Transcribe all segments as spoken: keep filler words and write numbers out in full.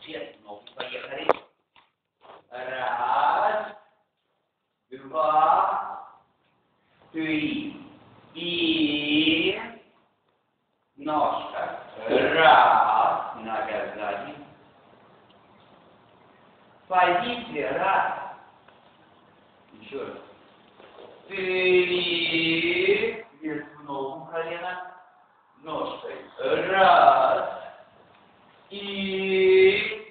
Вверх, ногу, поехали. Раз, два, три. И ножка. Раз, нога сзади. Позиция, раз. Еще раз. Три. Вверх в ногу, колено. Ножкой. Раз. И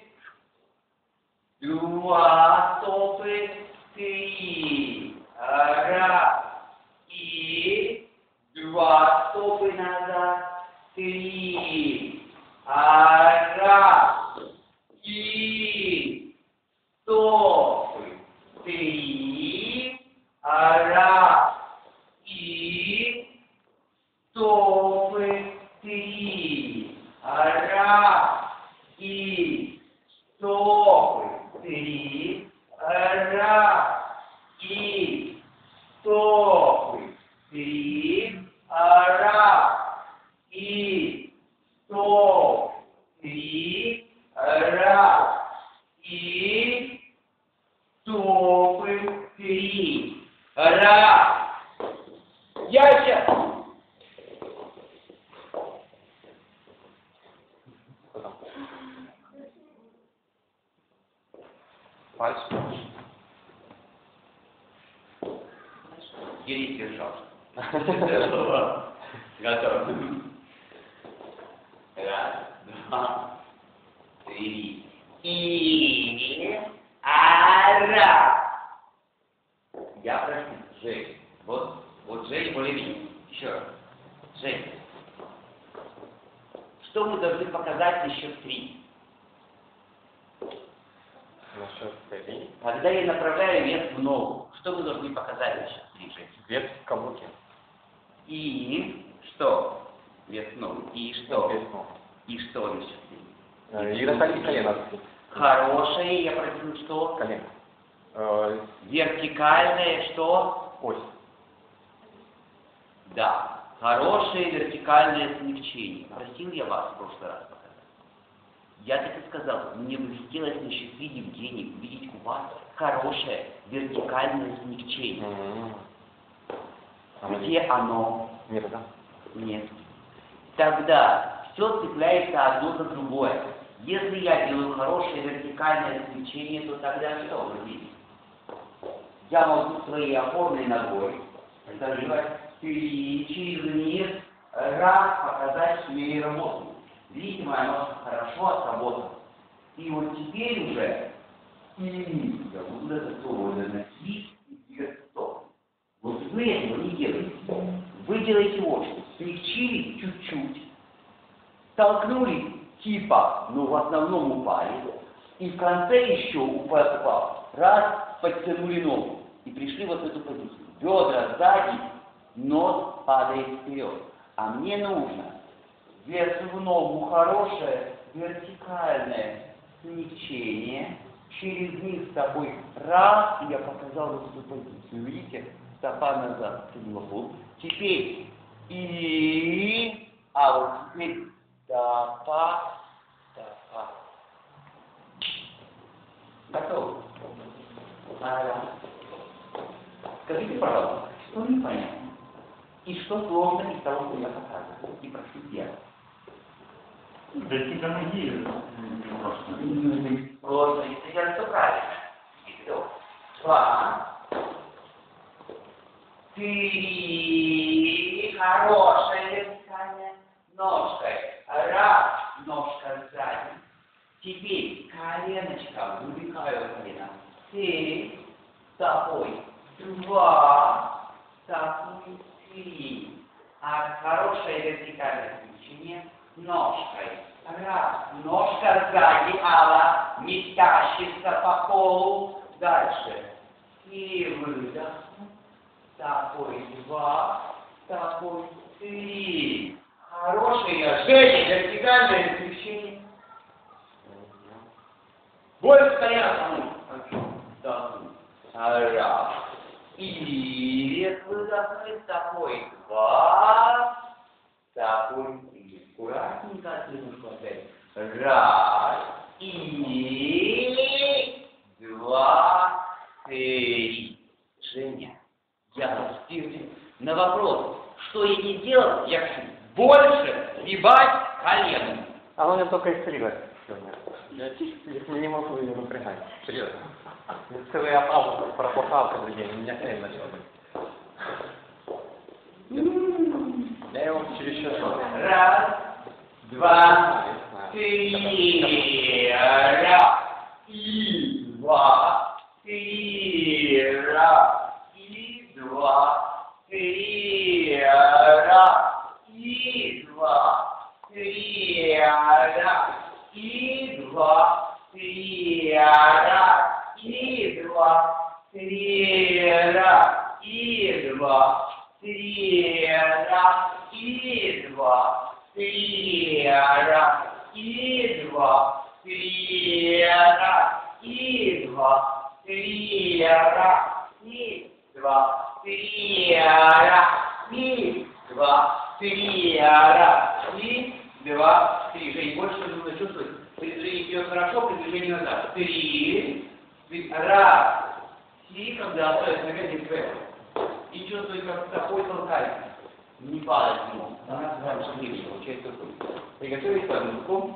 два стопы. Три. Раз. И два стопы назад. Три. Раз. И стопы. Три. Раз. И стопы. Три. Раз. И стопы. Три. Раз. И стопы. Три. Раз. И стопы. Три. Раз. И стопы. Три. Раз. Яся. Пальцы. Еле держал. Готов. Раз, два, три. И ара. Я прошу, Жень. Вот, вот Жень более-менее. Еще раз. Жень. Что мы должны показать на счет три? На счет три. Когда я направляю вес в ногу, что мы должны показать на счет три, Жень? Вес в каблуке. И что? Вес в ногу. И что? Вес в ногу. И что на счет три? И раскали колено. Хорошее, я просил, что? Колено. Э, Вертикальное, что? ось. Да. Хорошее вертикальное смягчение. Просил я вас в прошлый раз показать. Я так и сказал, мне бы хотелось на счет три, Евгений, увидеть у вас хорошее вертикальное смягчение. Mm-hmm. А Где нет. оно? Нет, да? Нет. Тогда все цепляется одно за другое. Если я делаю хорошее вертикальное смягчение, то тогда что вы видите? Я могу своей опорной ногой заживать и через низ раз показать, что я и работаю. Видите, моя ножка хорошо отработала. И вот теперь уже и я буду это слово наносить и вверх стоп. Вот вы этого не делаете. Вы делаете вот что. Смягчили чуть-чуть, толкнули типа, но в основном упали, и в конце еще упал, раз, подтянули ногу, и пришли вот в эту позицию. Бедра сзади, нос падает вперед. А мне нужно вверх в ногу хорошее вертикальное смягчение, через низ с тобой раз, и я показал вот эту позицию. Видите? Стопа назад, пол. Теперь и, а вот теперь стопа, стопа. Готово? Ага. Скажите, пожалуйста, что непонятно? И что сложно из того, что я показываю? И прошу делать. Да тебя ноги просто. Сложно, если я все правильно. И все. Два. Три. Хорошая вертикальная ножкой. Раз. Ножка сзади. Теперь коленочка. Вывлекаю колено. Три. Стопой. Два. Стопой. Три. А хорошее вертикальное смещение ножкой. Раз. Ножка сзади. Алла. Не тащится по полу. Дальше. И выдох. Такой два, такой три. Хорошее Женя, вертикальное смещение. Больше стоять. Раз. И вверх выдохнуть. Такой два, такой три. Аккуратненько, отлынку опять. Раз. И два, три. Женя, я спиртик. На вопрос, что ей не делать, я хочу больше сбивать коленом. А он мне только истригать сегодня. Я не могу ее напрягать. Серьезно. Я целый август проплакал каждый день, у меня хрень начал быть. Я его через час. Раз, два, три. Раз, и два, три. Раз, и два, три. Раз, и два, три. Раз, и два, три. Раз, и два, три. Раз, и два, три. Раз, и два, три. Раз, и два, три. Раз, и два, три. Раз, и два, три. Раз, и два, три. Раз, и два, три. Жень, больше нужно чувствовать. Движение идет хорошо, движение назад. Три. Раз. И когда оставить ногами вверх. И чувствует, как такой толкается. Не падать в него. Она дальше не получается такой. Приготовить подножку.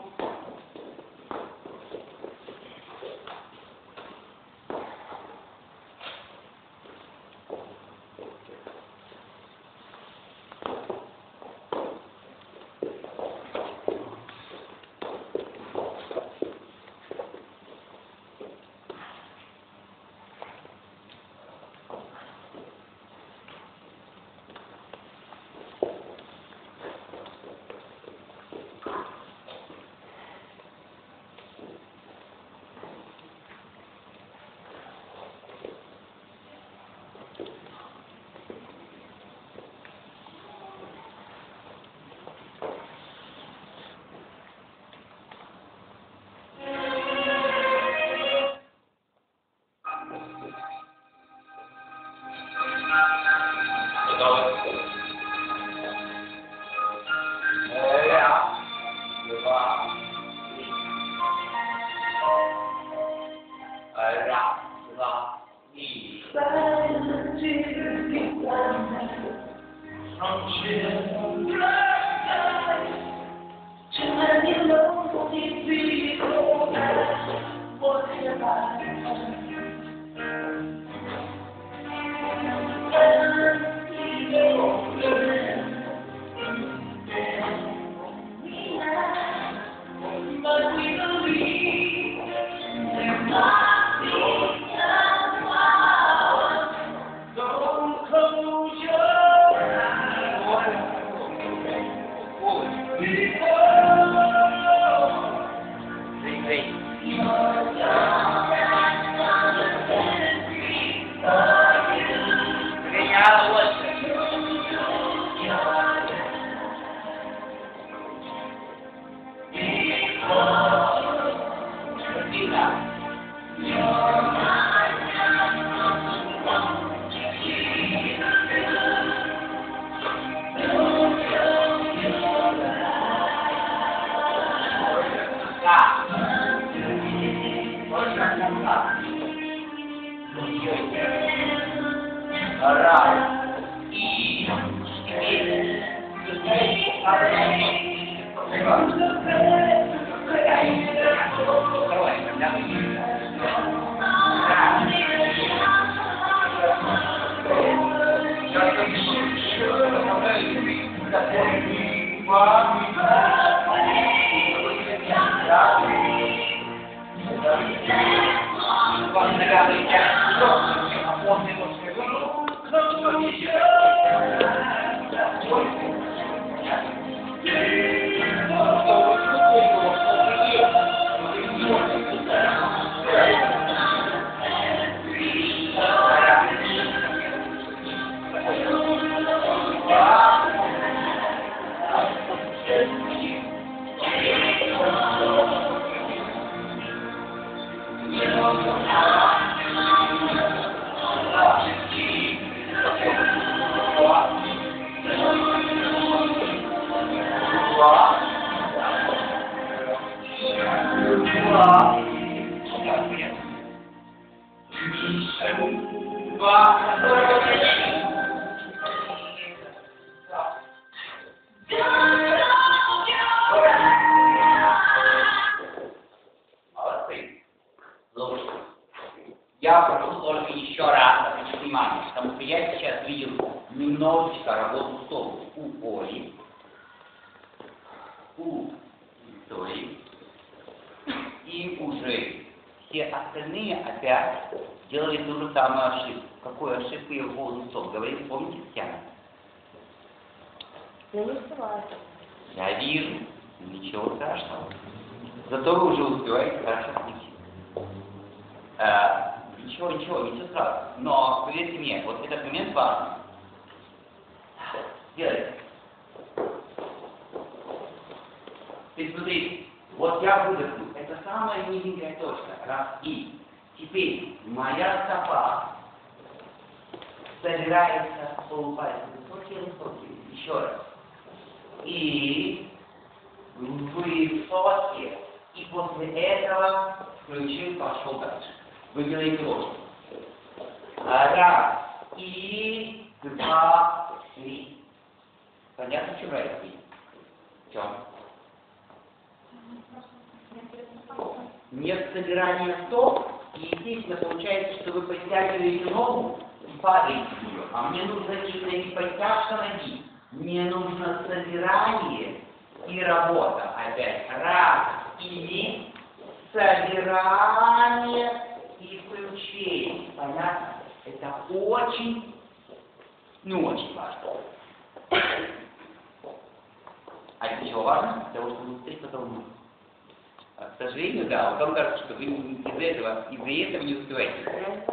Thank you. два, молодцы. Слушай, я прошу только еще раз обратить внимание, потому что я сейчас видел немножечко работу слов у Оли, у Виктории и у Жени. Все остальные опять делали ту же самую ошибку. Какую ошибку я в поводу слов говорил, помните, Татьяна? Я не успеваю. Я вижу, ничего страшного. Зато вы уже успеваете хорошо включить. А, ничего, ничего, ничего страшного. Но поверьте мне, вот этот момент важный. Сделайте. Ты смотри, вот я выдохну. Это самая низенькая точка. Раз и. Теперь моя стопа собирается в полупальцы. Высокие, высокие. Еще раз. И высокие. И после этого включил, пошел дальше. Вы делаете ложку. Раз. И два, три. Понятно, в чем разница? В чем? Нет собирания стоп, и естественно получается, что вы подтягиваете ногу и падаете в нее. А мне нужно именно не подтяжка ноги, мне нужно собирание и работа. Опять раз, и собирание и включение. Понятно? Это очень, ну очень важно. А это чего важно? Для того, чтобы быстрее потом. К сожалению, да, вам кажется, что вы из-за этого, из-за этого не успеваете.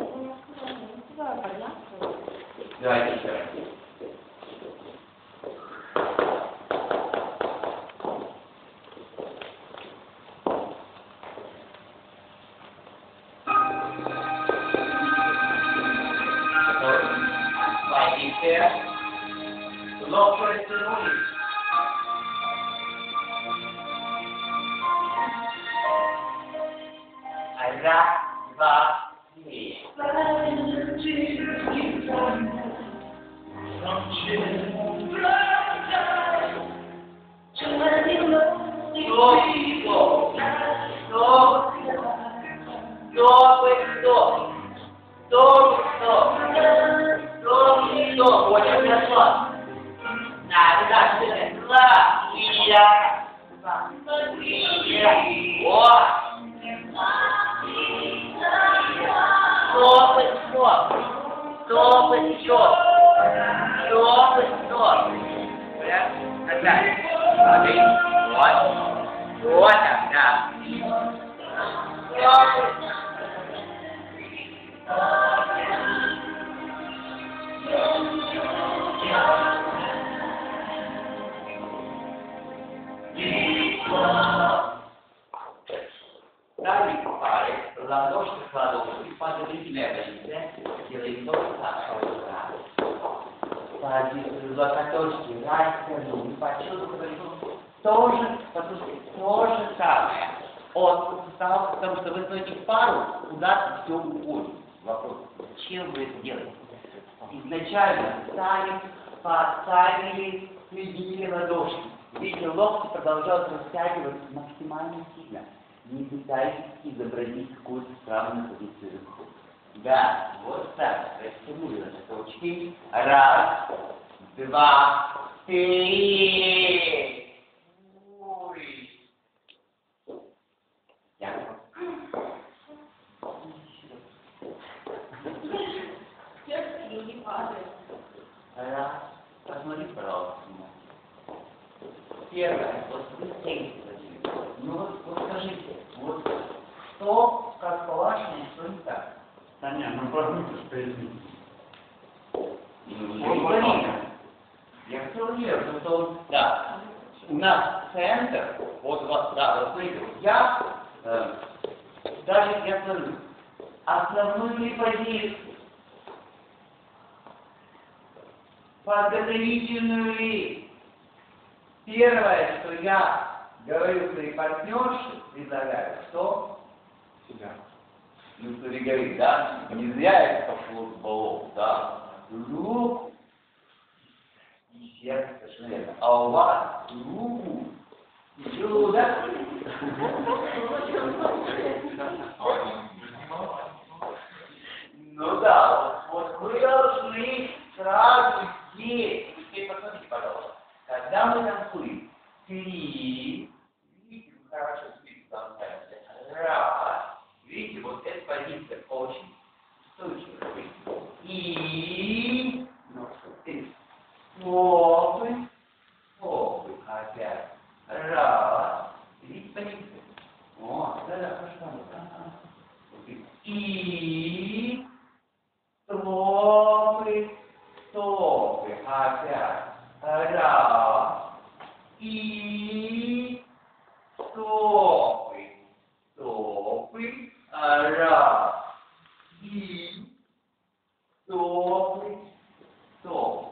Давайте еще раз. Слайдите. Лоб растянули. Раз, два, три. Стоп, стоп, стоп, стоп, стоп, стоп, стоп, вот это стоп. На, да, два, и я, вот. Стоп, стоп, стоп, стоп, стоп, стоп. Опять. Смотри, вот, вот так, да. Стоп. Ставим палец, ладошки к ладошки, подозрительная позиция, делаем то же самое. Локоточки растянул, почувствовали, тоже, послушайте, то же самое. От сустава, потому что вы стоите в пару, куда-то все уходит. Вопрос, зачем вы это делаете? Изначально встали, поставили, соединили ладошки. Видите, локти продолжают растягиваться максимально сильно. Не пытайтесь изобразить какую-то странную позицию. Да, вот так. Растянули носочки. Раз, два, три. Ой. Я. Раз. Посмотри, пожалуйста. Первое. Вот быстрее. Ну вот, вот скажите, вот что, как по-вашему, что не так? Да нет, ну прогнуться с поясницей. Ну, я хотел уверен, что он, да, у нас центр, вот, вот, да, вот смотрите, вот я, э, даже я смотрю, основную позицию, подготовительную речь. Первое, что я говорю своей партнерше, предлагаю, что? Себя. Ну, кто ли говорит, да? Не зря это пошло с баллов, да? Руку и сердце, совершенно верно. А у вас руку и желудок. Ну да, вот мы должны сразу здесь. Теперь посмотрите, пожалуйста. Когда мы танцуем, три, видите, вы хорошо спите, танцуете. Раз. Видите, вот эта позиция очень устойчивая. И стопы, стопы опять. Раз. Видите позицию? Вот, да-да, хорошо. И стопы, стопы опять. Раз. И стопы, стопы. Раз. И стопы, стопы.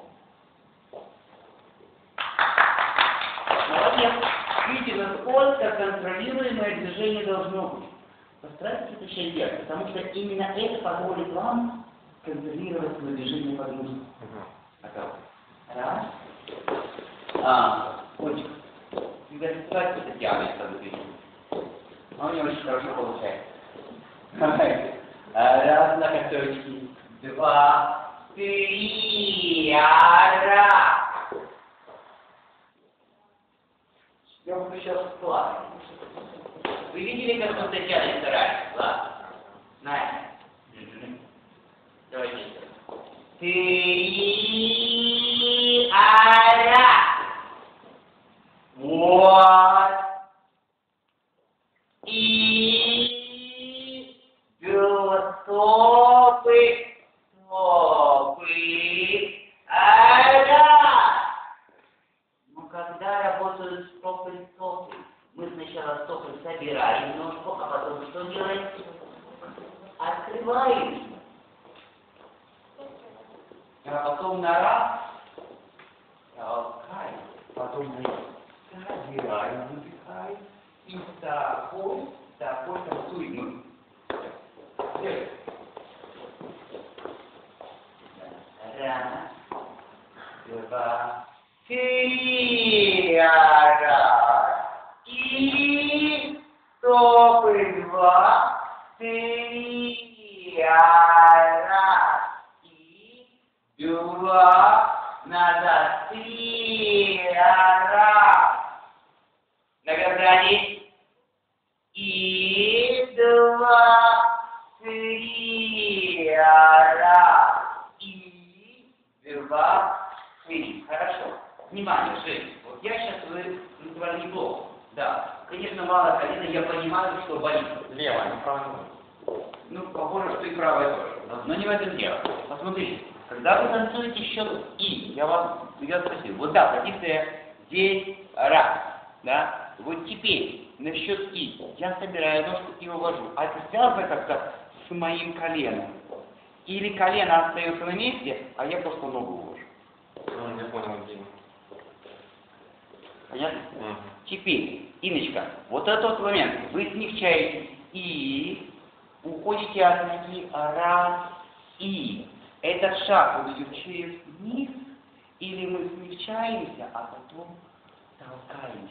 Молодец. Видите, насколько контролируемое движение должно быть. Постарайтесь это еще делать, потому что именно это позволит вам контролировать свое движение под мышцу. Раз. А, кончик. Когда ситуация это тянет, когда ты. А у него очень хорошо получается. Раз на косочки. Два. Три. Раз. Я сейчас плаваю. Вы видели, как он тянется раньше, ладно? Знаете? Давайте еще. Три. Раз. Вот. И два стопы, стопы, раз. Но когда работают стопы, стопы, мы сначала стопы собираем ножку, а потом что делаем? Открываем. А потом на раз, толкаем, потом на собираем, выдыхаем. И такой, такой танцуем. Раз, два, три, раз. И стопы, два, три, раз. И два, назад, три, раз. Награждение. И два, три, раз. И два, три. Хорошо. Внимание, Жень. Вот я сейчас вы называли неплохо. Да. Конечно, мало колено, я понимаю, что болит. Левая, ну правая. Ну, похоже, что и правая тоже. Но не в этом дело. Посмотрите. Когда вы танцуете счет И, я вас я спросил, вот да, позиция здесь, раз, да? Вот теперь на счет И я собираю ножку и увожу. А это связано как-то с моим коленом? Или колено остается на месте, а я просто ногу увожу? Ну, я понял, Дима. Понятно? Mm. Теперь, Инночка, вот этот момент. Вы смягчаетесь И, уходите от ноги, раз, И. Этот шаг он идет через низ, или мы смягчаемся, а потом толкаемся.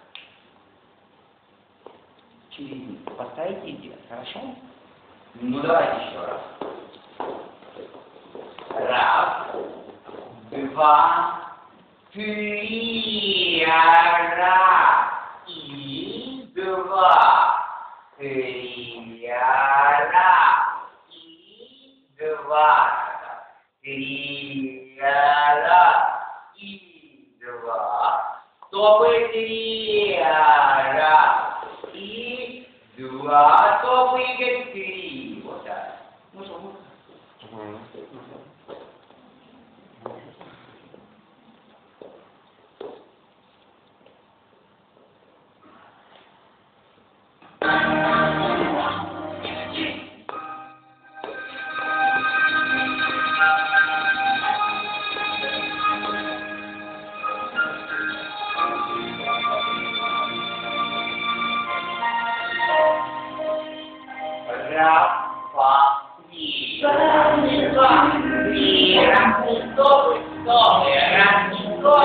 Через низ. Поставите идею, хорошо? Ну давайте еще раз. Раз, два, три, раз, и два, три, раз, и два, три, раз, и два, стопы, три, раз, и два, стопы, три. Вот так. Ну что, ну? Раз, два, три, два, три, раз, стоп, стоп, раз, стоп.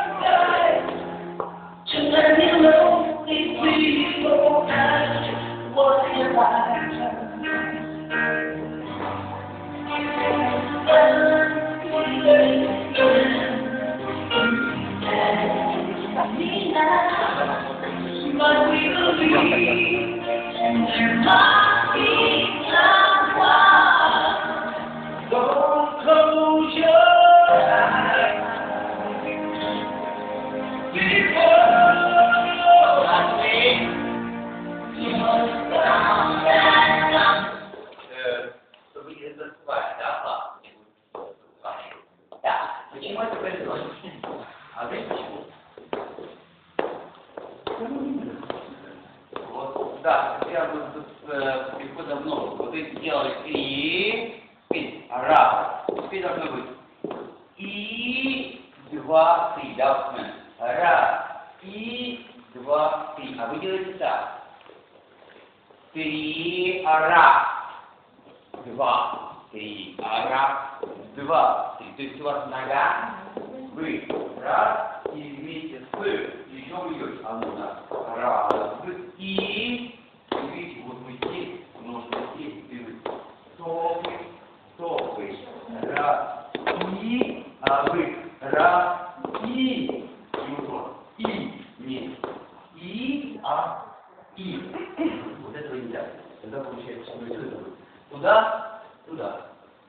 But we believe there must be someone. Don't close your eyes before I say you're down and down. Чтобы не засыпать, да, папа? Да. Почему это происходит? А знаете почему? Вот, да, я вот с переходом в ногу. Вот вы сделали и, и, раз, теперь должно быть и, два, три, да, вот, раз, и, два, три. А вы делаете так. Три, раз, два, три, раз, два, три. То есть у вас нога, вы, раз, и вместе с еще вы идете. А ну, да. Раз, и, и видите, вот вы здесь, нужно здесь, и вы стопы, стопы, раз, и, а вы, раз, и, и вот, и, нет, и, а, и. Вот этого нельзя. Тогда получается, что это будет. Туда, туда.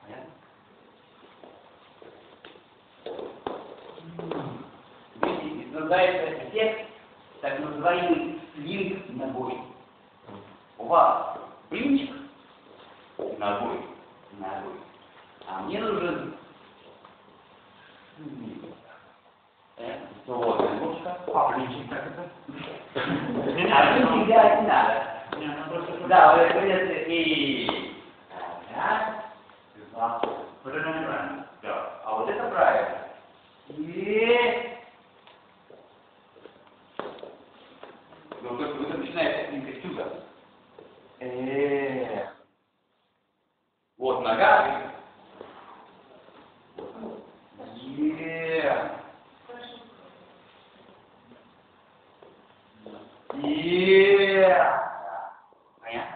Видите, называется эффект так называемый слинг ногой. У вас блинчик ногой, ногой, а мне нужен э, вот, немножко, а блинчик как это? А блинчик делать не надо. Да, вот это и раз, два, вот это неправильно. Да, а вот это правильно. И ну, то есть вы начинаете с отсюда. Э-э-э. Вот нога. Е-е-е. Е-е-е. Понятно?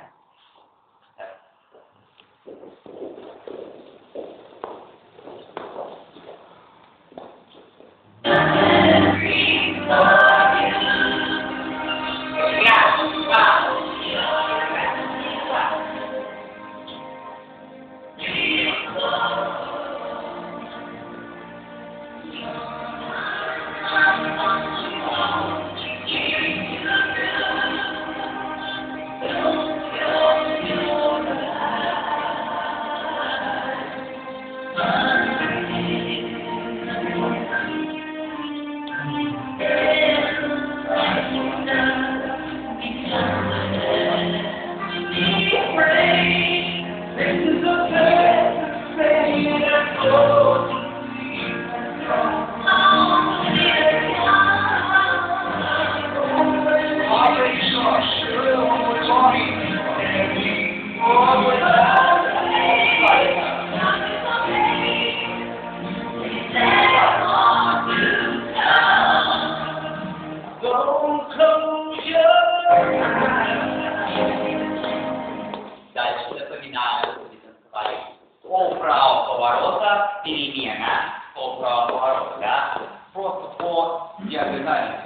Дальше запоминаем, полправого поворота, перемена, полправого поворота, да? Просто по диагонали,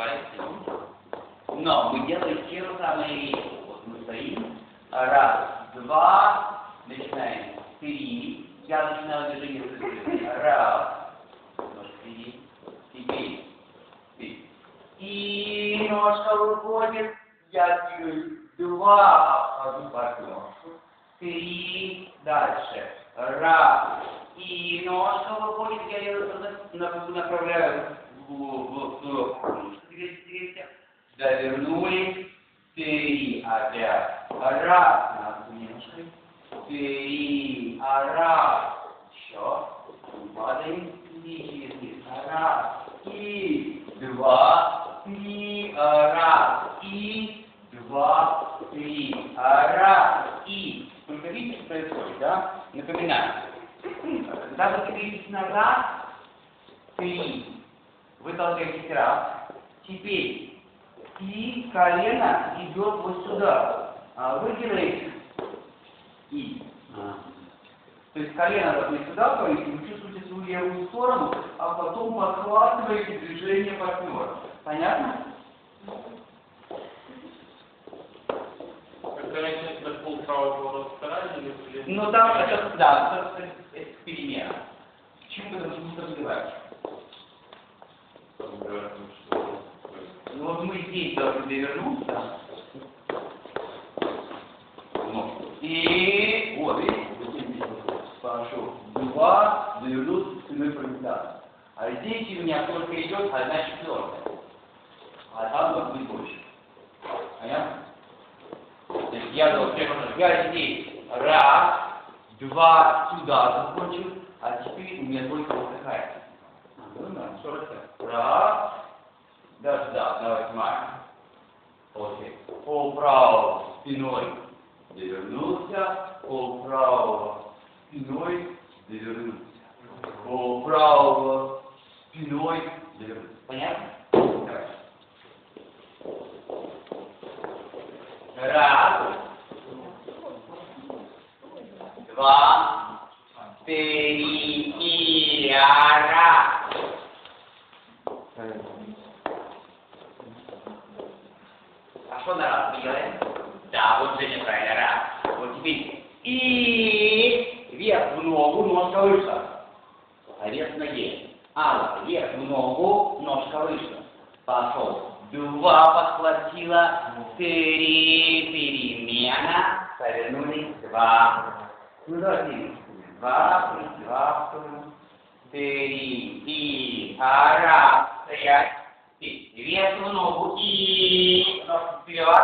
но мы делаем те же самые вещи. Вот мы стоим, раз, два, начинаем, три, я начинаю движение, раз, три, теперь, и немножко выходит, я двигаю, два, одну партнершу, три, дальше, раз, и ножка выходит, я ее направляю в, в, в, довернулись, три, опять, раз, над немножко, три, раз, еще, падаем, и через низ, раз, и, два, три, раз, и, два, три, раз, и. Только видите, что происходит, да? Напоминаю. Когда вы двигаетесь назад, три, вы толкаетесь раз. Теперь и колено идет вот сюда. А вы делаете и. То есть колено должны сюда пойти, вы чувствуете свою левую сторону, а потом подхватываете движение партнера. Понятно? Это раньше это пол правого стороны или... Ну там это, да, это, это перемена. К чему ты должен развивать? Ну вот мы здесь должны довернуться. Ну, и вот, видите, пошел. Два, довернуться спиной провита. А здесь у меня только идет одна четвертая. А там должно быть больше. Понятно? То есть я должен, я здесь раз, два, сюда закончил, а теперь у меня только вот такая. Ну да, сорок пять. Раз, даже да, давай снимаем. Окей. Пол правого спиной довернулся, пол правого спиной довернулся. Пол правого спиной довернулся. Понятно? Давай. Раз, два, три, и раз. А что на раз мы делаем? Да, вот Женя правильно, раз. Вот теперь и вверх в ногу, ножка выше. А вверх в ноге. А, вверх в ногу, ножка выше. Пошел. Два подхватила, три, перемена, повернулись, два. Ну давайте, два, плюс два, три, и, а, раз, стоять, и, вверх в ногу, и, ножку вперед.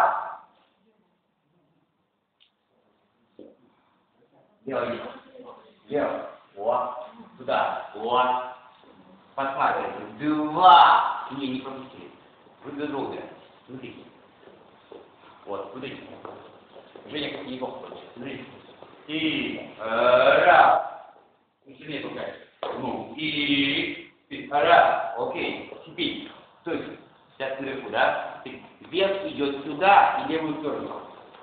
Делай, делай, вот, туда, вот, подхватывайте, два, не, не пропустили. Вы друг друга. Смотрите. Вот, смотрите. Женя как неплохо хочет. Смотрите. И э, раз. Сильнее толкаешь. Ну, и, и раз. Окей. Теперь. То есть, сейчас наверху, да? Вес идет сюда и левую сторону.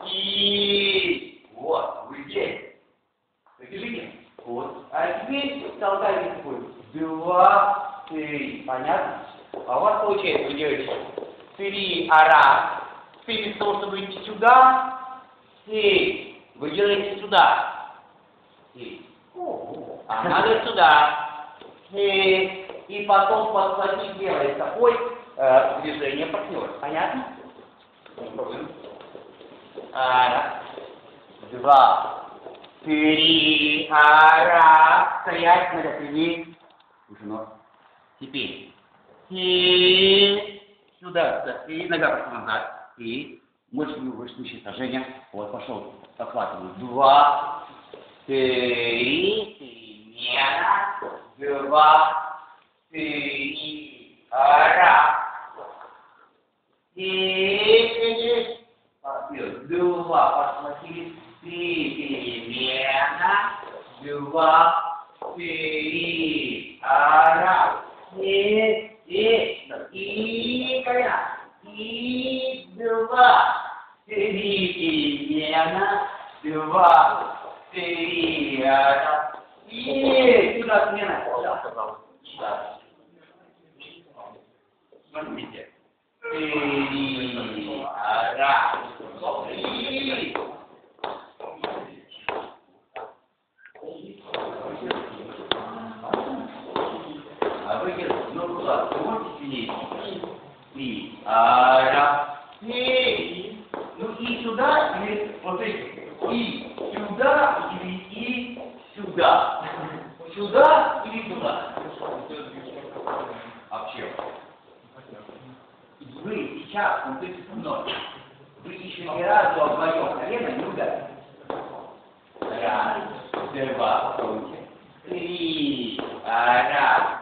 И вот, вы здесь. Покажите. Вот. А теперь толкаете такой. Два, три. Понятно? А у вас получается, вы делаете три, а раз. Теперь вместо того, чтобы идти сюда, три, вы делаете сюда. Три. А надо сюда. Три. И потом подхватить левой стопой э, движение партнера. Понятно? Попробуем. Раз, два, три, а раз. Стоять, надо прийти. Уже теперь. И сюда, сюда, и нога пошла назад, и мощную вышнущее сожжение. Вот, пошел, подхватываю. Два, три, перемена, два, три, раз. И два, подхватили, три, перемена, два, три, раз. И И, и, колено, и, два, три, перемена, два, три, раз, и, сюда смена, сюда. Смотрите, три, раз, и, а вы ну куда? Вы можете сидеть? И, а, раз, и, ну и сюда, или, вот эти, и сюда, или и сюда. Сюда или сюда. Вообще. Вы сейчас, ну ты со мной, вы еще ни разу об моем колено не ударили. Раз, два, три, раз.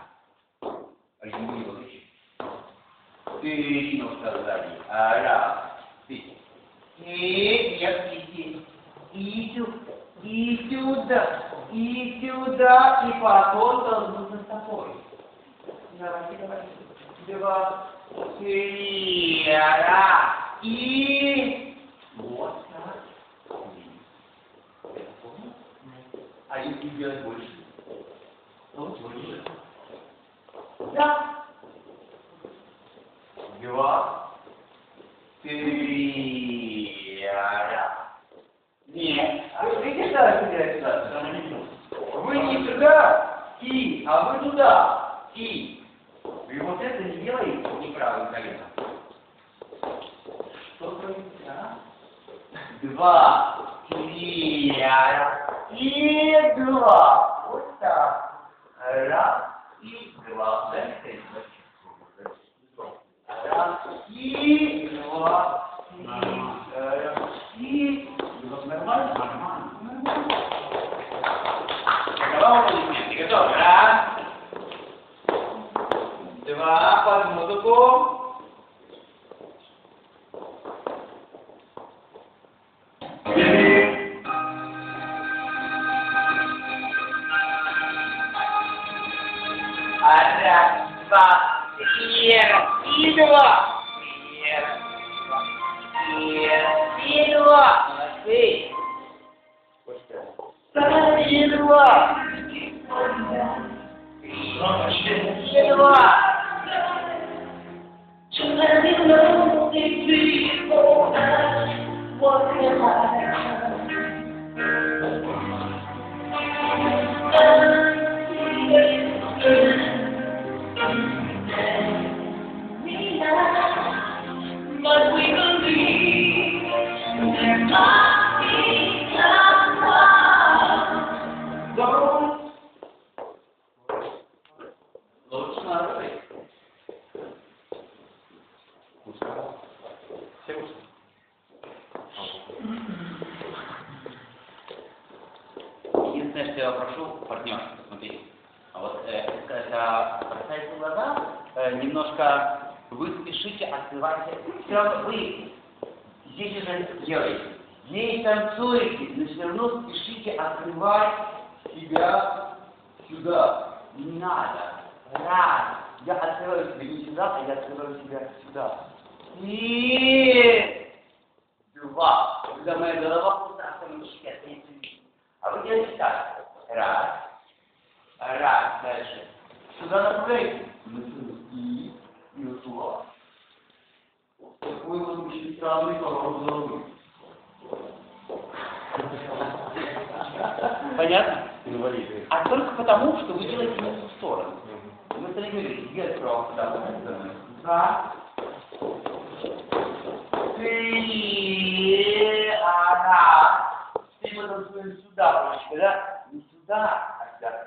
Три ножка сзади. Раз, три. И, нет, иди. И сюда, и сюда, и сюда, и потом должен за тобой. Давайте, давайте. Два, три, раз, и... Вот так. А если делать больше? Вот больше. Да. Два, три, раз. Нет. А вы видите, что я сюда? Вы не сюда, и, а вы туда, и. И вот это не делаете неправым коленом. Что творится, а? Два, три, раз, и два. Вот так. Раз, и два. Раз, и два, и раз, и два. Нормально? Нормально. Готовы, аплодисменты? Готовы? Раз. Два, под музыку. Раз, два, три, и два. И два. Молодцы. И два. И два. To let me know they before us, what can I but we believe there must be someone. Лучше нарой. Все ушли? Единственное, что я прошу, партнер, смотри, а вот э, когда бросаете глаза, э, немножко вы спешите открывать, все равно вы здесь уже делаете, здесь танцуете, но все равно спешите открывать себя сюда. Не надо. Раз. Я открываю себя не сюда, а я открываю себя сюда. И два. Когда моя голова куда остановится, а вы делаете так. Раз. Раз. Дальше. Сюда направляете. И, и два. Такой вот очень странный поворот головы. Понятно? Инвалиды. А только потому, что вы делаете не в ту сторону. Вы стали говорить, я справа, да, два, три, ага. Ты потом сюда, почти, да? Не сюда, а сюда.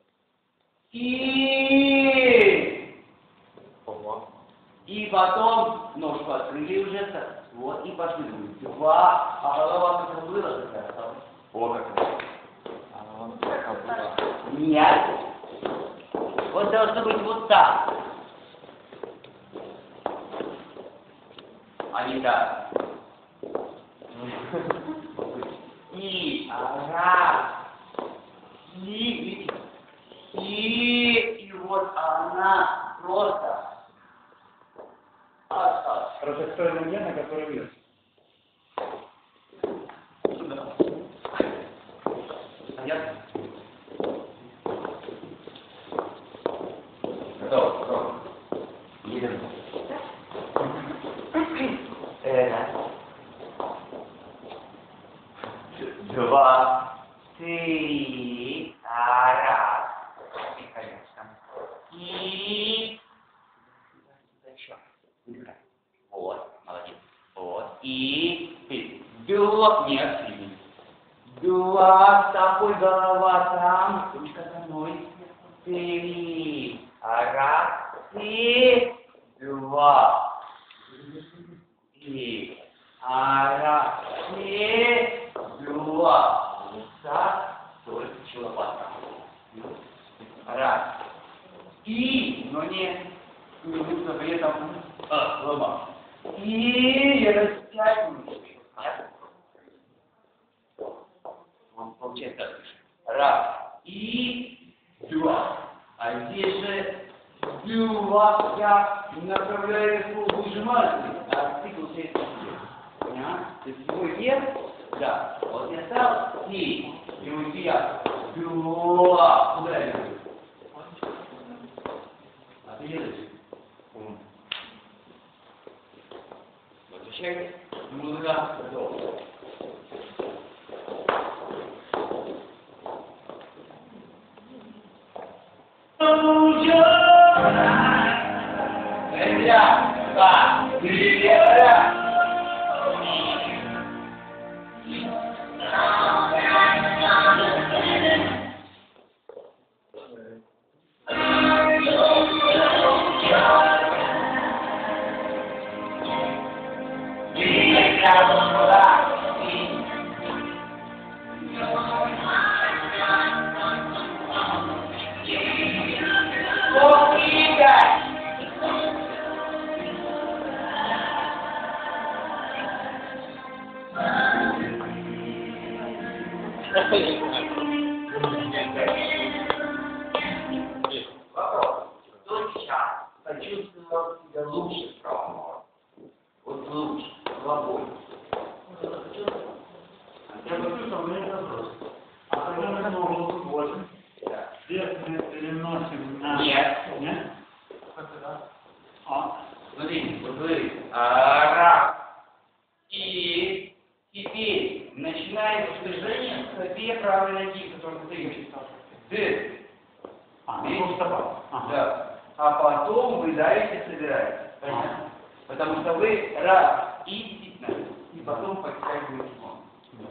И... Ого. И потом ножку открыли уже, вот, и пошли. Два, а голова как была такая осталась. О, как это. А, вон такая была. Нет. Вот должно быть вот так. А не так. И, раз, и, и, и вот она просто осталась. Просто той ноге, на которой вес. Сюда. Понятно? Готово, готово. Едем. Раз. Два. Три. Раз. И, конечно. И... Еще. Вот. Молодец. Вот. И... Два. Нет. Два. С тобой голова там. Ручка за мной. Три. Раз. И... Два. И... Раз. И... Два. Так. Только чилопата. Раз. И... Но не... Не нужно при этом... А, лома. И... Я растягиваю. получается так. Раз. И два. А здесь же два. Я направляю его выжиматель. А цикл шесть. Понятно? То есть его вес, да. Вот я стал и его я. Два. Куда я иду? А ты едешь? Возвращайтесь. Музыка. Нельзя. Два. Три. Раз. Вопрос. Кто сейчас почувствовал себя лучше в правом ногу? Вот лучше, свободнее. Я почувствовал, но не вопрос. А когда мы ногу выводим, вес мы переносим на... Нет. Нет? А? Смотрите, вот смотрите. А, раз. И теперь начинается движение с две правой ноги, которые стоит. Ты. А, ну стопа. Да. А потом вы дальше собираетесь. Понятно? Потому что вы раз и действительно, и потом подтягиваете ногу.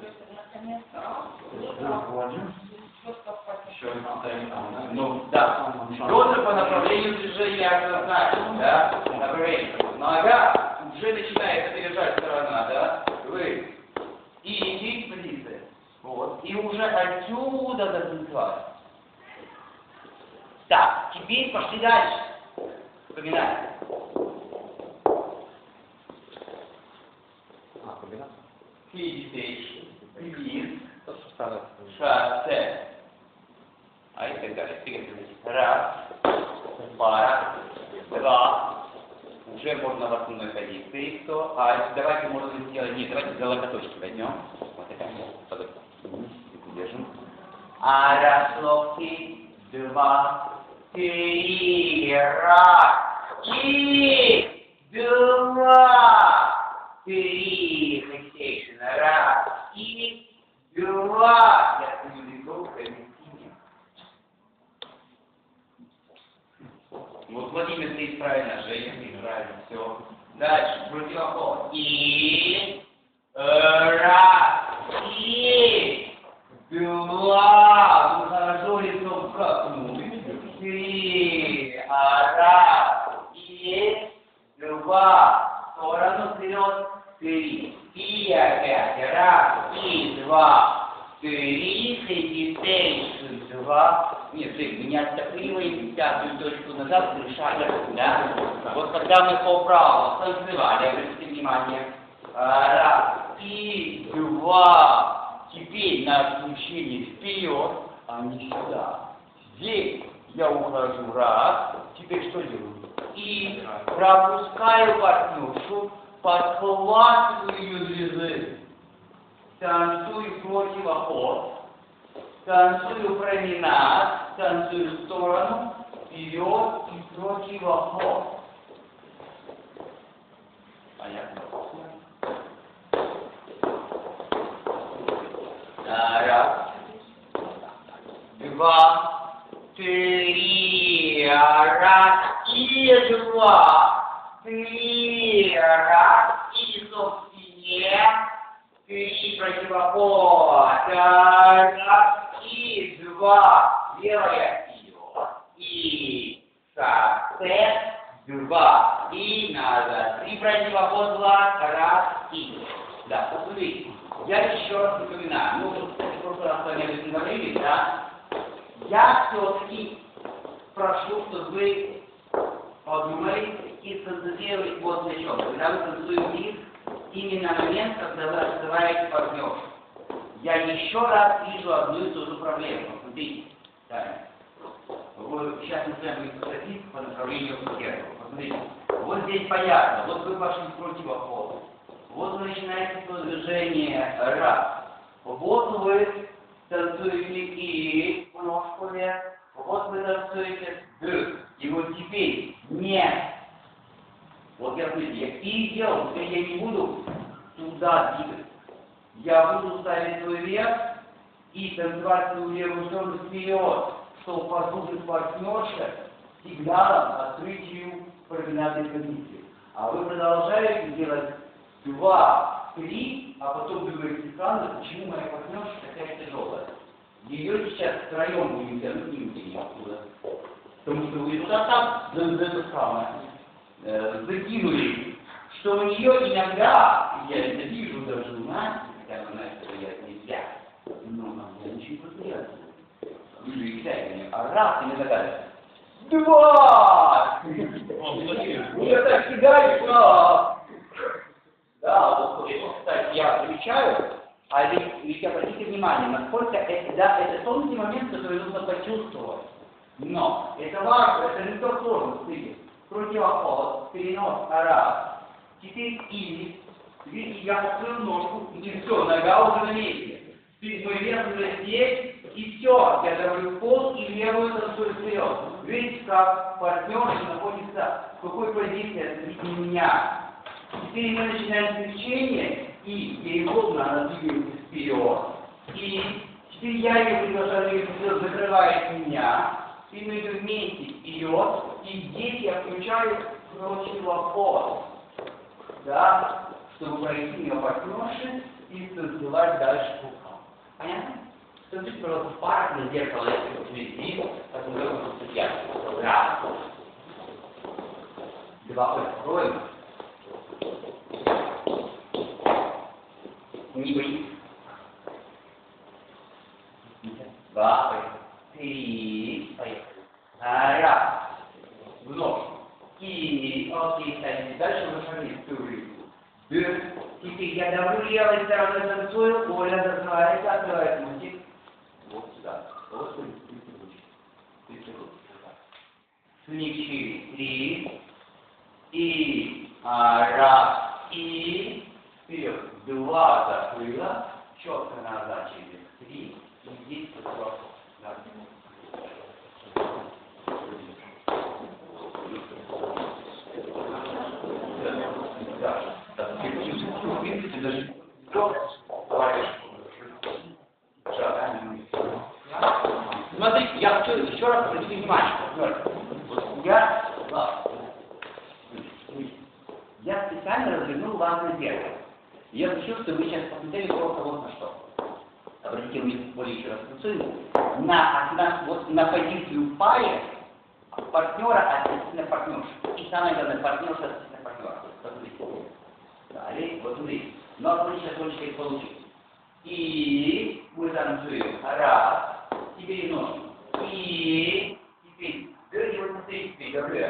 Выводим. Еще раз. Ну, да. Тоже по направлению движения однозначно, да? Направление. Нога уже начинает опережать сторона, да? Вы. И идите позиция. Вот. И уже отсюда до танцевать. Так, теперь пошли дальше. Вспоминайте. А, комбинация? Физич, вниз, То, что старое. шоссе. А и так далее. Двигайтесь. Раз, пара, два. Уже можно в основной позиции. Что? А давайте можно сделать. Нет, давайте за локоточки возьмем. Вот это. Держим. А раз, локти, два, три, раз. И два, три, фиксейшн. Раз, и два. Я приведу к комиссии. Вот Владимир стоит правильно, Женя, правильно, все. Дальше, противоход. И раз, и два. Ну хорошо, лицом вкопнули. Три, раз, и два. В сторону вперед. Три. И опять. Раз, и два. Три. Хедитейшн. Два. Нет, мы не оттопыриваем пятую точку назад, совершаем, да? Вот когда мы по праву танцевали, обратите внимание. Раз, и два. Теперь на включение вперед, а не сюда. Здесь я ухожу, раз. Теперь что делаю? И пропускаю партнершу, подхватываю ее длины, танцую противоход. Танцую променад, танцую в сторону, вперед и противоход. Понятно? Раз, два, три, раз, и два, три, раз, и в спине, три, противоход, раз, и два, левая вперед, и шоссе, два, и назад, три противоход, два, раз, и. Да, посмотрите, я еще раз напоминаю, ну, вот, кстати, в прошлый раз с вами не говорили, да, я все-таки прошу, чтобы вы подумали и сконцентрировались вот на чем. Когда вы танцуете вниз, именно момент, когда вы открываете партнершу. я еще раз вижу одну и ту же проблему. Посмотрите. Так. Вот сейчас мы с вами будем подходить по направлению к зеркалу. Посмотрите. Вот здесь понятно. Вот вы пошли против охоты. Вот вы начинаете свое движение раз. Вот вы танцуете и ножку вверх. Вот вы танцуете д. И вот теперь нет. Вот я смотрите, я и делал, теперь я не буду туда двигаться. Я буду ставить свой вверх и танцевать свою левую сторону вперед, чтобы послужить партнерше сигналом открытию променадной позиции. А вы продолжаете делать два, три, а потом думаете, странно, почему моя партнерша такая тяжелая. Ее сейчас втроем будем тянуть, не будем оттуда. Потому что вы туда там, за, за это самое, э, закинули, что у нее иногда, я это вижу даже у нас, хотя она знает, что я нельзя, но нам я ничего не приятно. Вижу и кидайте, а раз, и мне догадываюсь. Два! Я так кидаю, да. Да, вот, кстати, я замечаю, а ведь, ведь обратите внимание, насколько это, да, это тот момент, который нужно почувствовать. Но это важно, это не то сложно, смотрите. Противоход, перенос, раз. Теперь или, видите, я открыл ножку, и все, нога уже на месте. Мой вес уже здесь, и все, я давлю в пол и левую танцую вперед. Видите, как партнер находится в какой позиции относительно меня. Теперь мы начинаем смещение, и переходно она двигается вперед. И теперь я ее приглашаю вперед, закрывает меня. И мы идем вместе вперед, и здесь я включаю противоход. Да, чтобы пройти мимо партнерши и танцевать дальше кругом. Понятно? Смотрите, пожалуйста, в парах на зеркало, если вы видите, потом как судья. Раз. Два. Ой, откроем. Не боитесь. Два. Три. Поехали. Раз. Вновь. И, окей, ставите дальше, вы шагните всю жизнь. Теперь я давлю левой стороной танцую, Оля закрывается, открывает мультик. Вот сюда. Вот сюда. Смягчили. Три. И а, раз. И вперед. Два закрыла. Четко назад через три. И здесь вот. Даже смотрите, я хочу еще раз обратить внимание. Я, я специально развернул вас на зеркало. Я хочу, чтобы вы сейчас посмотрели просто вот на что. Обратите внимание, более еще раз танцуем. На, на, вот, на позицию паре партнера относительно партнерши. И самое главное, партнерша относительно партнера. Посмотрите. Далее, вот смотрите. Но смотрите, сейчас он теперь получит. И мы танцуем. Раз. Теперь ножку. И теперь. И вот смотрите, теперь говорю.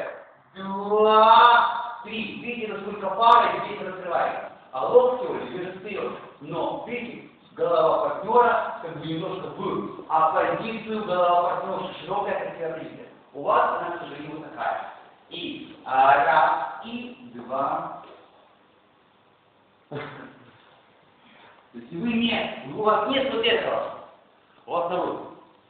Два. Три. Видите, насколько пара и здесь раскрывается. А локти уже движется вперед. Но, видите, голова партнера как бы немножко в оппозицию голова партнера. Широкая красивая позиция. У вас она, к сожалению, вот такая. И а, раз. И два. То есть вы не, у вас нет вот этого, у вас народ.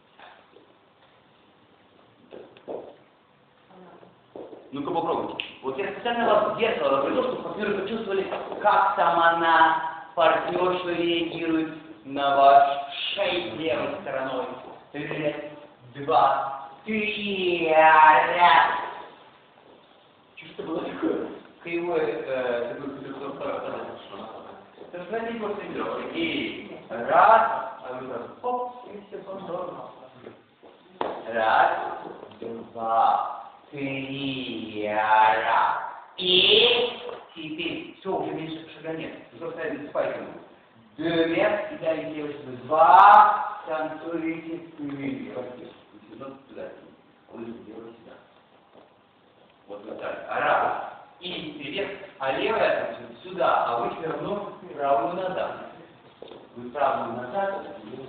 Ну-ка попробуйте. Вот я специально вас зеркало привел, чтобы партнеры почувствовали, как там она, партнерша, реагирует на ваш шею левой стороной. Раз, два, три, раз. Что было такое? Кривое, такое, такое, совершенно не просто идет. И раз, а вы так, хоп, и все повторно. Раз, два, три, раз. И теперь все, уже меньше шага нет. Уже ставим спайком. Две, и далее девочка. Два, танцуете впереди. Вот сюда. Вы делаете сюда. Вот вот так. Раз. И вверх, а левая сюда, а вы все равно правую назад. Вы правую назад.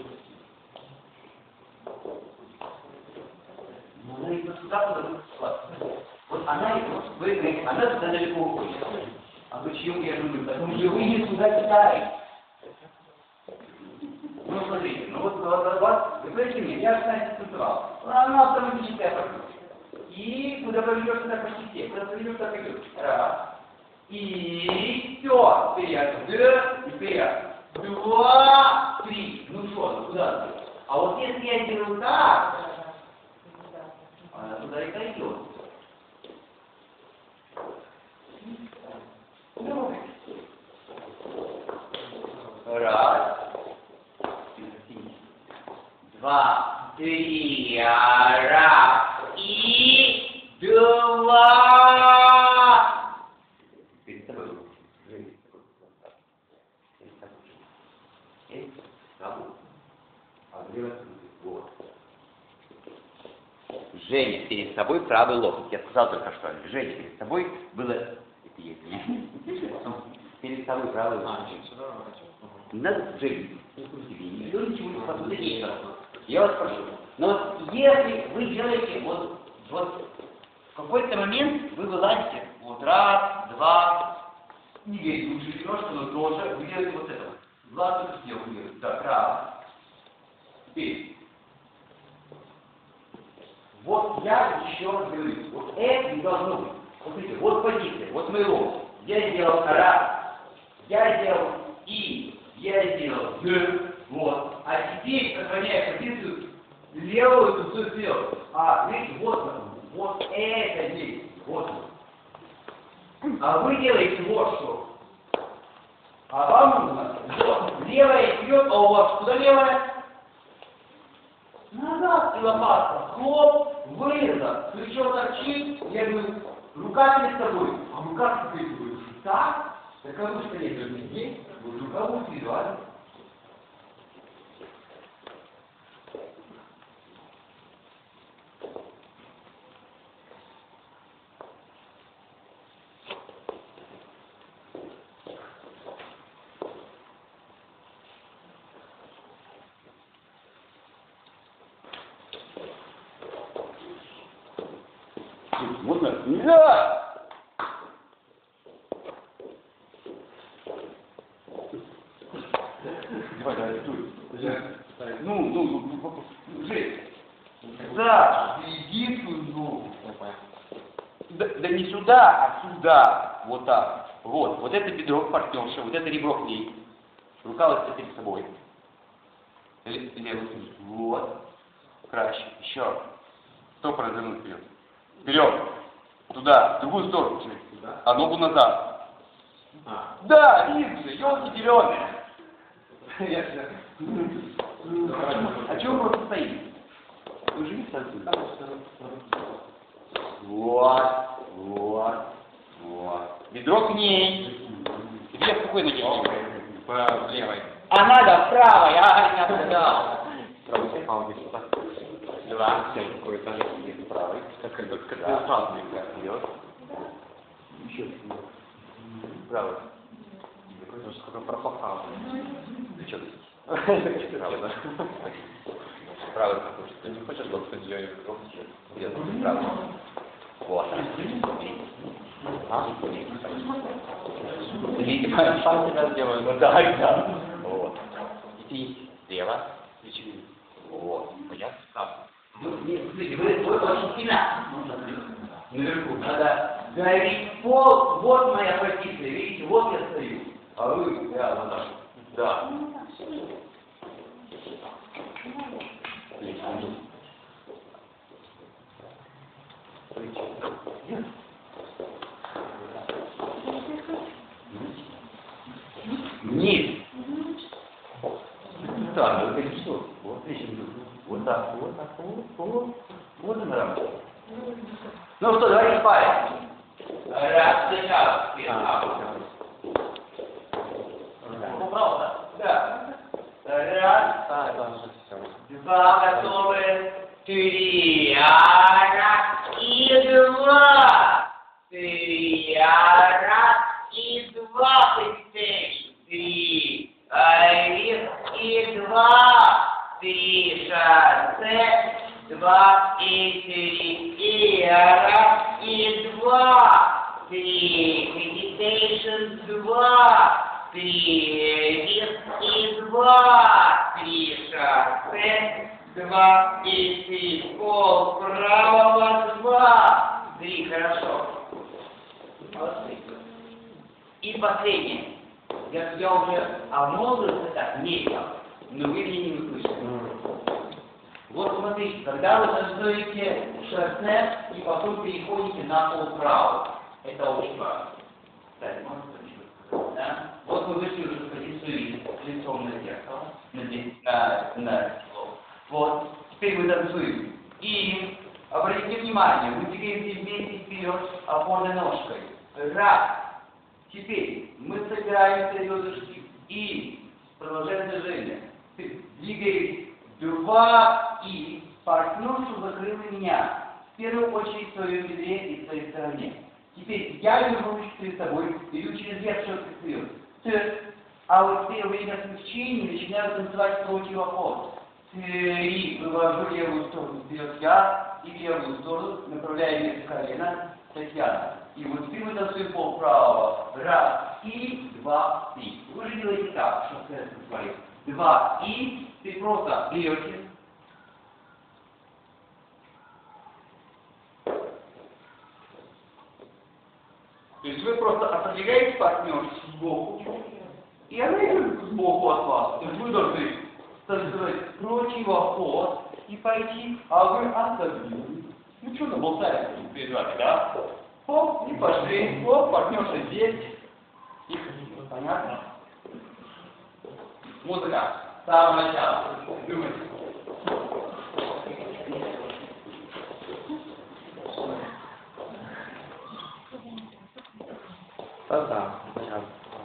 Но она идет сюда, куда вы склад. Вот она идет, вы говорите, она туда далеко уходит. А почему я говорю, потому что вы не туда кидаете. Ну, смотрите, ну вот, вот, вот, вы говорите мне, я станет централ. Она автоматическая пойдет. И куда поведешь, туда почти все. Куда поведешь, туда пойдешь. Раз. И все. Вперед. Д. И вперед. Два. Три. Ну что, ну куда ты? А вот если я делаю так, она туда и пойдет. Раз. Два. Три. Раз. И два. Перед тобой. Перед тобой. Перед тобой. А влево. Вот. Женя перед собой правый локоть. Я сказал только что. Женя перед собой было... Это есть. Перед собой правый локоть. Не надо Женя. Не крутите. Ничего не посмотрите. Я вас прошу. Но вот если вы делаете вот, вот в какой-то момент вы вылазите, вот раз, два, не верите, лучше немножко, но тоже вы делаете вот это. Ладно, это сделал, вы делаете. Так, раз. Теперь. Вот я еще раз говорю, вот это не должно быть. Смотрите, вот позиция, вот мои локти. Я сделал раз, я сделал и, я сделал д, вот. А теперь, сохраняя позицию, левую тут все сделал. А, видите, вот, вот это здесь, вот. А вы делаете вот что. А вам нужно, вот, левая вперед, а у вас куда левая? Назад, и лопатка, хлоп, вырезал, плечо торчит, я говорю, рука перед тобой, а вы как перед тобой? Так, так а вы что я говорю, здесь, вы рука будет визуально. Можно? Да! Давай, давай, стой. Ну, ну, ну, Жень. Да, иди сюда. Да, да не сюда, а сюда. Вот так. Вот. Вот это бедро к партнерше, вот это ребро к ней. Рука вот перед собой. Левый снизу. Вот. Краще. Еще. Стоп, развернуть вперед. Вперед. Туда, в другую сторону. А ногу назад. А. Да, видно, елки зеленые. А чего вы просто стоите? Вы же не станцуете. Вот, вот, вот. Бедро к ней. Где в какой ноге? По левой. А надо в правой, а не отгадал. Правый палец. Два. Какой-то правый. Как это? Как это разный идет. Еще. Правый. Сколько пропахал. Ты что? Правда. Правый какой. Ты не хочешь, чтобы кто-то делает руку? Нет, правый. Вот. А? Видите, пальцы раз делаю. Ну да, да. Вот. Иди слева. Вот. Я встал. Ну, нет, смотрите, вы, вы очень сильно наверху. Надо говорить, вот, вот моя позиция, видите, вот я стою. А вы, да, вот так. Да. Вниз. Да, ну это все. Вот здесь. Вот так, вот так, вот, вот. Вот и нравится. Ну что, давайте спать. Раз, сначала. Правда? Да. Раз. Два готовы. Три. Раз. И два. Три. Раз. И два. Три. Один. два, три, шоссе, два, и три, и раз, и два, три, meditation, два, три, риск, и два, три, шоссе, два, и три, пол, правого, два, три, хорошо. Молодцы. И последнее. Я, я уже о многих так метил, но вы меня не услышали. Вот смотрите, когда вы танцуете шоссе и потом переходите на полправо, это очень важно. Кстати, можно что-нибудь, да? Вот вы вышли уже в позицию лицом на зеркало, на, на, на стекло. Вот, теперь мы танцуем. И обратите внимание, мы двигаемся вместе вперед опорной ножкой. Раз. Теперь мы собираем лодыжки и продолжаем движение. Двигаем два и партнершу закрыла меня. В первую очередь в своем бедре и в своей стороне. Теперь я держу ручку перед собой, беру через верх четко вперед. Т. А вот теперь во время смягчения начинаю танцевать противоход. Три. Вывожу левую сторону вперед я и левую сторону направляю вверх колено Татьяна. И вот теперь мы танцуем полправо. Раз, и, два, три. Вы же делаете так, что сказать говорит. Два, и, ты просто берете. То есть вы просто отодвигаете партнер сбоку, и она идет сбоку от вас. То есть вы должны танцевать противоход и пойти, а вы отодвинули. Ну что-то болтаете перед вами, да? Хоп, и пошли. Хоп, партнерша здесь. И понятно? Музыка. С самого начала. Думайте. Да-да, сейчас.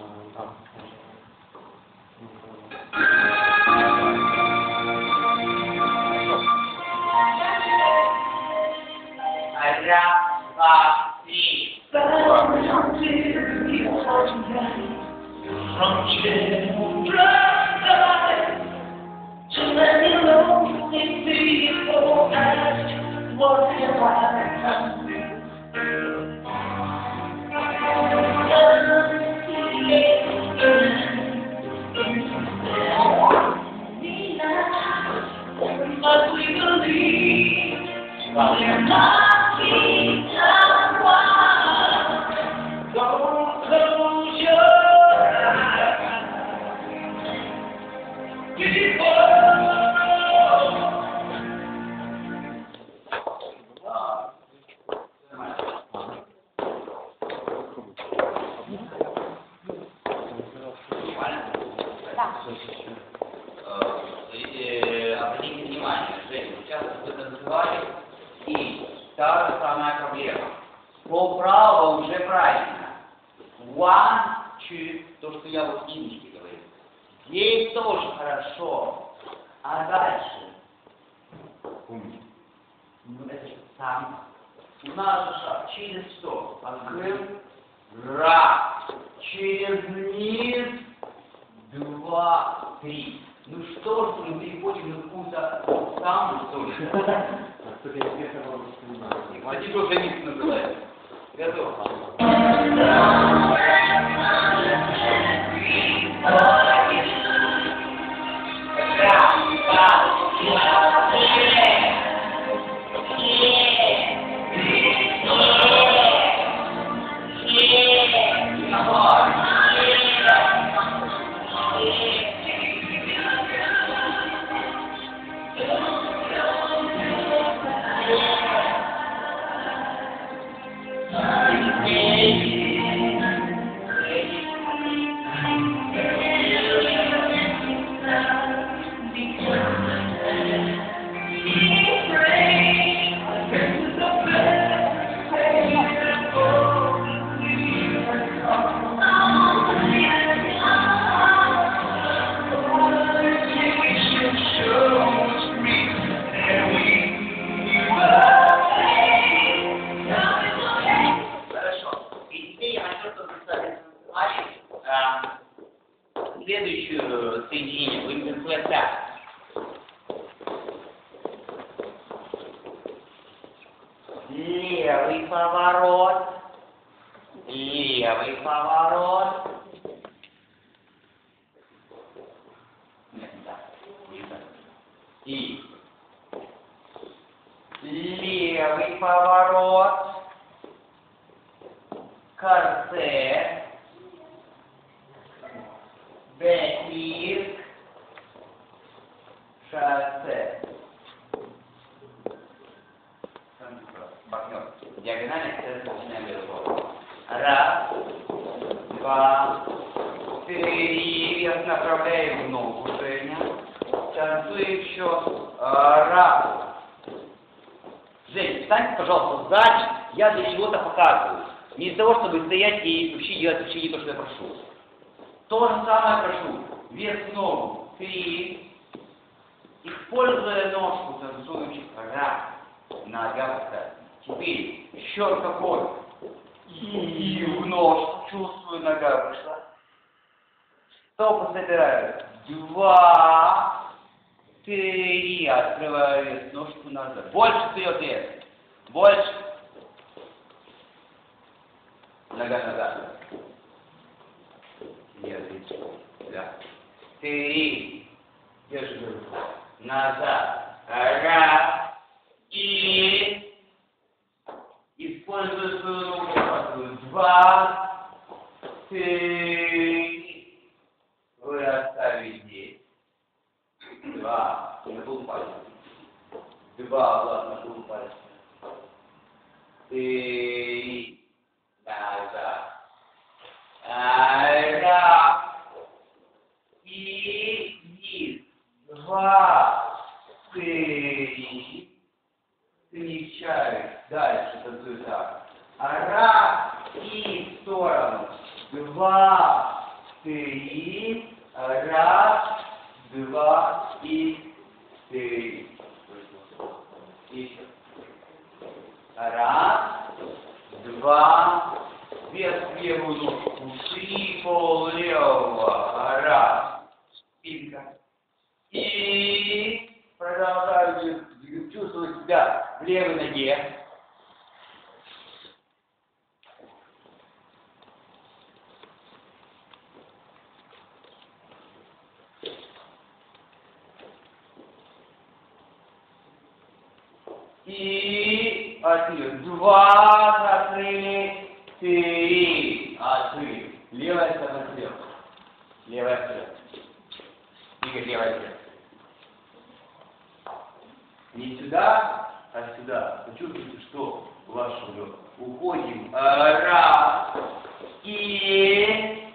Раз, два, три. From to let me know if people ask what have I done. But we believe we're not being done wrong. Don't close your eyes. People. Обратите внимание, Женя, сейчас вы танцевали, и та же самая проблема. Полправо уже правильно. One, two, то, что я вот иночки говорю. Здесь тоже хорошо. А дальше? Ну, это же сам. У нас же шаг через что? Открыл. Раз. Через низ. Два, три. Ну что ж, мы переходим на какую-то самую, что ли? Хотите уже микс называется. Готово. поворот, левый поворот. Нет, не так, не так. И левый поворот, корсет, бэклифт, шоссе. Партнер. Диагонально, это начинаем делать. Раз, два, три. Я направляю в ногу, Женя. Танцуем еще. Раз. Жень, встань, пожалуйста, сзади. Я для чего-то показываю. Не для того, чтобы стоять и вообще делать вообще не то, что я прошу. То же самое прошу. Вверх ногу. Три. Используя ножку, танцуем. Раз. Нога поставь. Теперь счет какой? И в ножку. Чувствую, нога вышла. Стопы собираю. Два. Три. Открываю вес. Ножку назад. Больше вперед вес. Больше. Нога назад. Держи. Да. Три. Держи. Назад. Раз. И использую свою ногу. Два. Три. Вы оставили здесь. Два. На полупальца. Два. Ладно, на полупальца. Три. Назад. Раз. И вниз. Два. Три. Смещаюсь. Дальше танцую так. Раз. И в сторону. Два. Три. Раз. Два. И три. И раз. Два. Вес в левую ножку. Три. Пол левого. Раз. Спинка. И продолжаю чувствовать себя в левой ноге. И открыли. Два закрыли. Три. Открыли. Левая сторона вперед. Левая вперед. Двигай левая вперед. Не сюда, а сюда. Почувствуйте, что ваш шаг. Уходим. Раз. И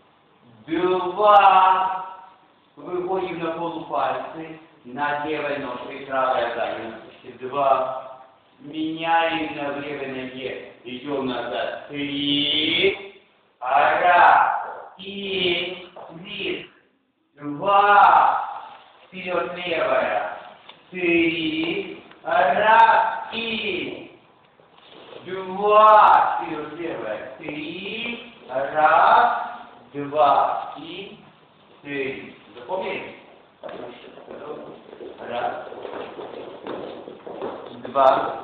два. Выходим на полупальцы. На левой ножке, правая задняя. Два. Меняем на левой ноге. Идем назад. Три. Раз. И вниз. Два. Вперед левая. Три. Раз. И два. Вперед левая. Три. Раз. Два. И три. Запомнили? Раз. Два.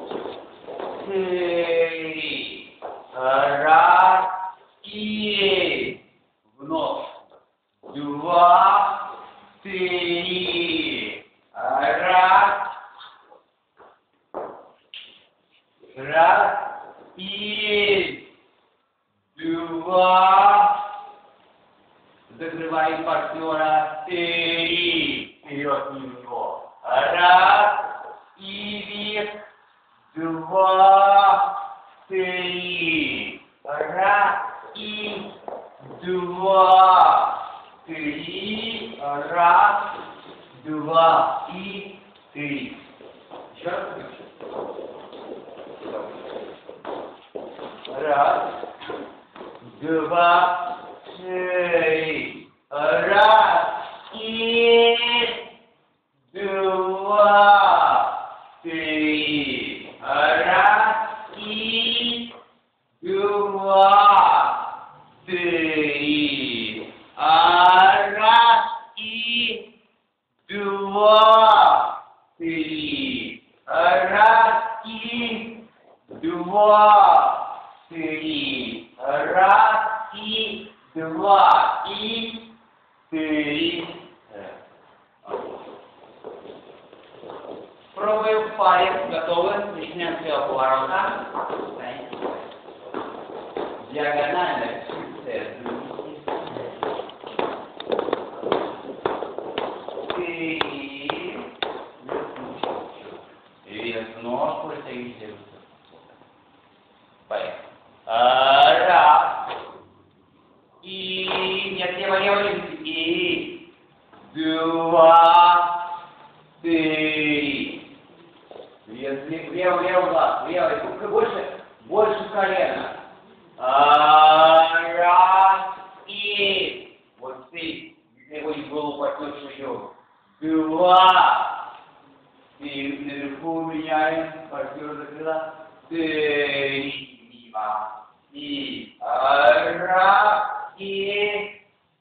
Три. Раз. И вновь. Два. Три. Раз. Раз. И два. Закрываем партнера. Три. Вперед него. Раз. И вверх. Два. Три. Раз. И два. Три. Раз. Два. И три. Еще раз. Раз. Два. Три. Раз. И два. Три. Раз. И два. Три. Раз. И два. Три. Раз. И два. Пробуем в паре. Готовы? Начинаем с первого поворота. Диагонально. И ножку растягивайте. Поехали. Раз. И нет, лево, лево, и два, три. Лево, лево, глаз, лево, больше, больше колена. Раз, и вот ты, левой голову потёшь ее. Два, и наверху меняем, партнер закрыла. Три, и раз, и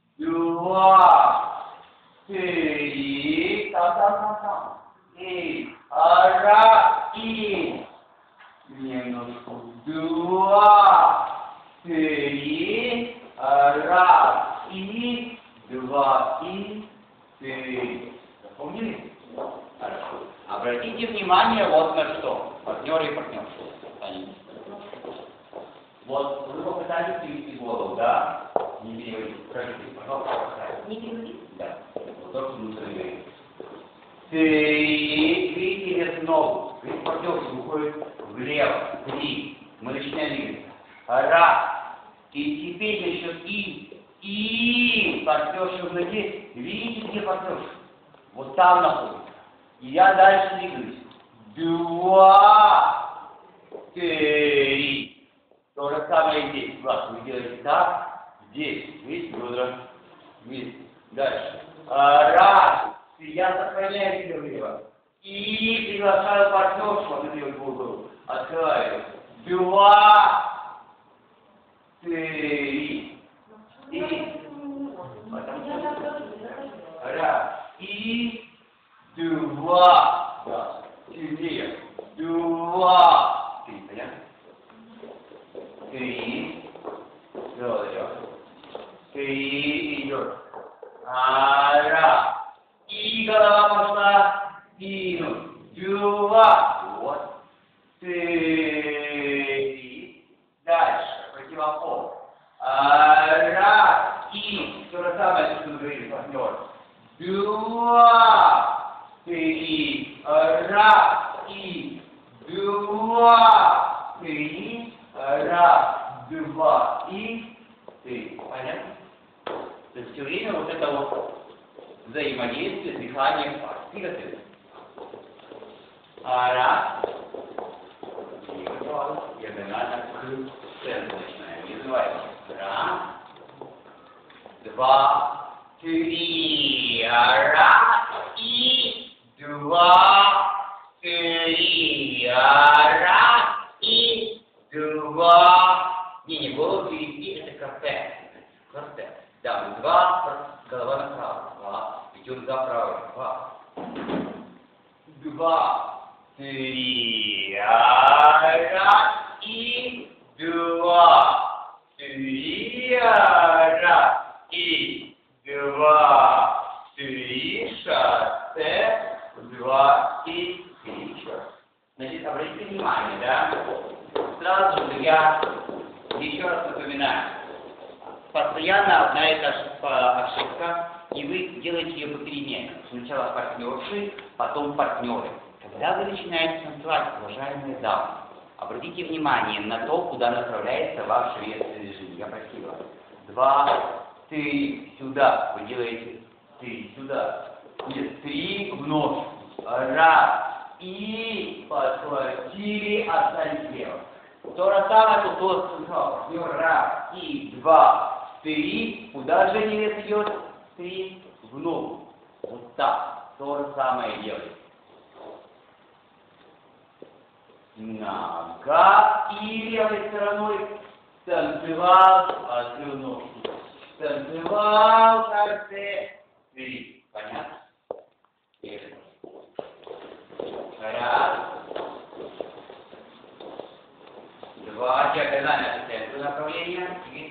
два, три, там, там, там, там, и раз, и немножко, два, три, раз, и два, и три. Запомнили? Хорошо. Обратите внимание вот на что. Партнеры и партнерши. Вот вы попытались перевести голову, да? Не переводите. Скажите, пожалуйста, не переводите? Да. Вот то, что мы говорим. Три. Видите вес ногу. Видите, партнерша уходит влево. Три. Мы начинаем двигаться. Раз. И теперь еще и. И. Партнерша в ноге. Видите, где партнерша? Вот там находится. И я дальше двигаюсь. Два. Три. То же самое здесь. Глаз вы делаете так. Здесь. Видите, бедра. Видите. Дальше. Раз. Я сохраняю ее влево. И приглашаю партнершу отделать голову. Открываю. Два. Три. И. Раз. И. Два. Да. Сильнее. Два. Три. Понятно? Три. Далее. Три. Идет. Раз. И голова пошла. Минус. Два. Вот. Три. Дальше. Противопол. Раз. И. То же самое, что мы говорили, партнер. Два. Три. Раз. И. Два. Три. Раз. Два. И. Три. Понятно? То есть все время вот это вот взаимодействие, дыхание, пар. Двигатель. А раз. И готово. Диагонально к центру начинаем. Не забывайте. Раз. Два. Три. Раз. И. Два. Три. Раз. И. Два. Не, не, голову перевести, это кортеж. Кортеж. Да, два, голова направо. Два. Идем за правой. Два. Два. Три. Раз. И. Два. Три. Раз. И. Два. Три. Шоссе. Два. И. Три. Значит, обратите внимание, да? Сразу же я еще раз напоминаю. Постоянно одна и та же ошибка, и вы делаете ее попеременно. Сначала партнерши, потом партнеры. Когда вы начинаете танцевать, уважаемые дамы, обратите внимание на то, куда направляется ваш вес режим. Я просил вас. Два, три, сюда. Вы делаете три, сюда. Нет, три в ножку. Раз. И подхватили, остались слева. То же самое, что тот партнер. Раз. И два. Три. Куда же вес идет? Три. В ногу. Вот так. То же самое делаем. Нога и левой стороной танцевал, открыл ногу. Танцевал, карте. Три. Понятно? Раз. Два. Диагонально в направление.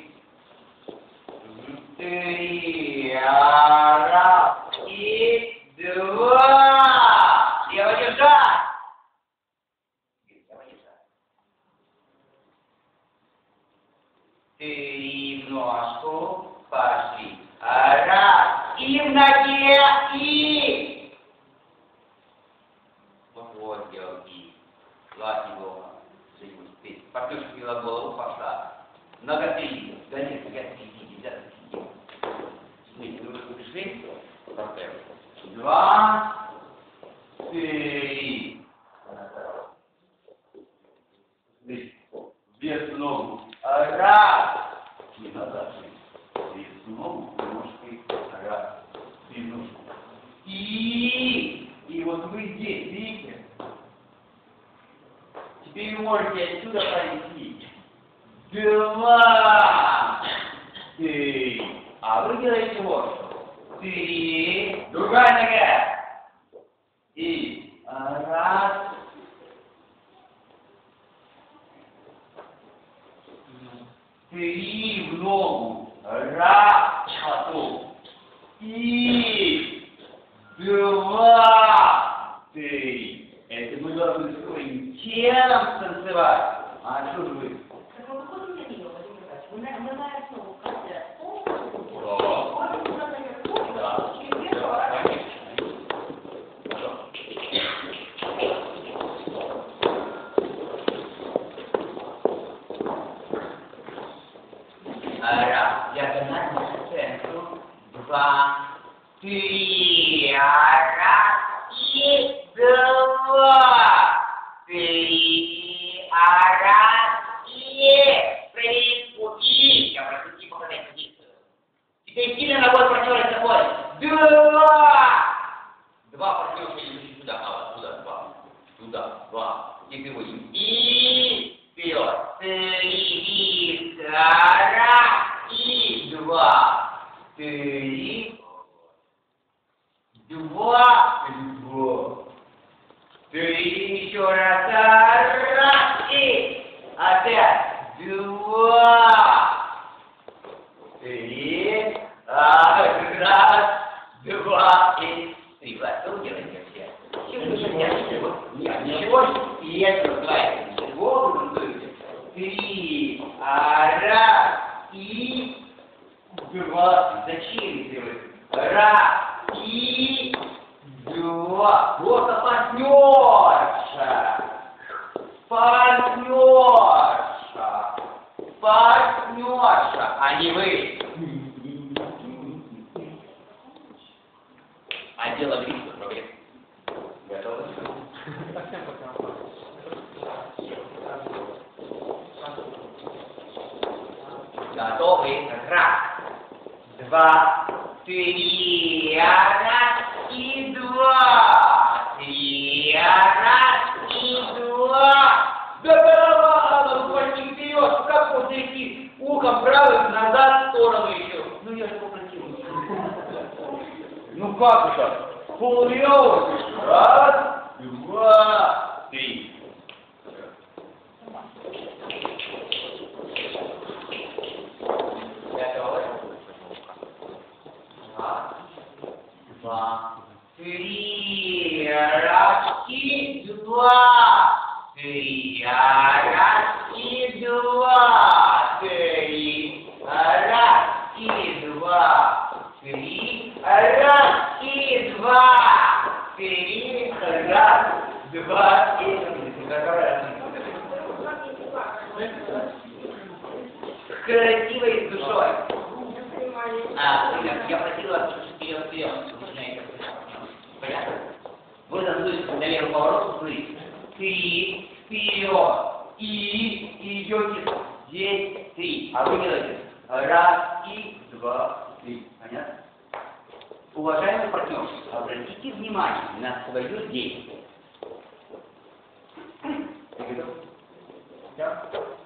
Три. Раз. И два. Лево держать. выпрямила голову, пошла. Нога впереди. Да нет, я впереди, я впереди. Смотрите, вы пришли? Два, три. Вверх ногу. Раз. И назад. Вверх ногу, ножкой. Раз. И ножку. И, и вот вы здесь, видите? Теперь вы можете отсюда пойти. Два. Три. А вы делаете вот что. Три. Другая нога. И раз. Три в ногу. Раз. Потом. И два. Три. Это мы должны своим телом танцевать. А что же вы? Так вы выходите на нее, Владимир Николаевич, вы на, на основу каждая полностью выходите. Да. Можете туда наверх полностью, Да. через две шага. Раз, диагонально к центру. Два, три. Раз и два. Три. Раз и проверить и. Я прошу типа показать позицию. Теперь сильно ногой партнера с тобой. Два. Два партнера идут сюда, а вот туда два. Туда два. И приводим. И вперед. Три. Раз и два. Три. Два. Два. Три. Еще раз. Раз и опять. Два. Три. Раз. Два и три. Влад, что вы делаете все? Ничего. Нет, ничего. И я называю. Ничего вы танцуете. Три. Раз и два. Зачем делать? Раз и два. Вот партнерша. Партнерша. Партнерша, а не вы. А дело в риске, проблем. Готовы? Готовы? Раз, два, три, раз и два. Три, раз и два. Да да, ну пойди вперед, как вот идти ухом правым назад в сторону еще. Ну я же попросил. Ну как это? Полулевый. Раз, два, три. Готовы? Раз, два, три. Раз и два. Три. Раз и два. Три. Раз и два. Три. Раз и два. Три. Раз, два и красивой душой. А, я просил вас вперед, вперед. Начинаете. Понятно? Вы танцуете на левый поворот, смотрите. Три, вперед. И, и идете здесь, три. А вы делаете раз и два, три. Понятно? Уважаемый партнер, обратите внимание на свое действие. Ты готов? Да?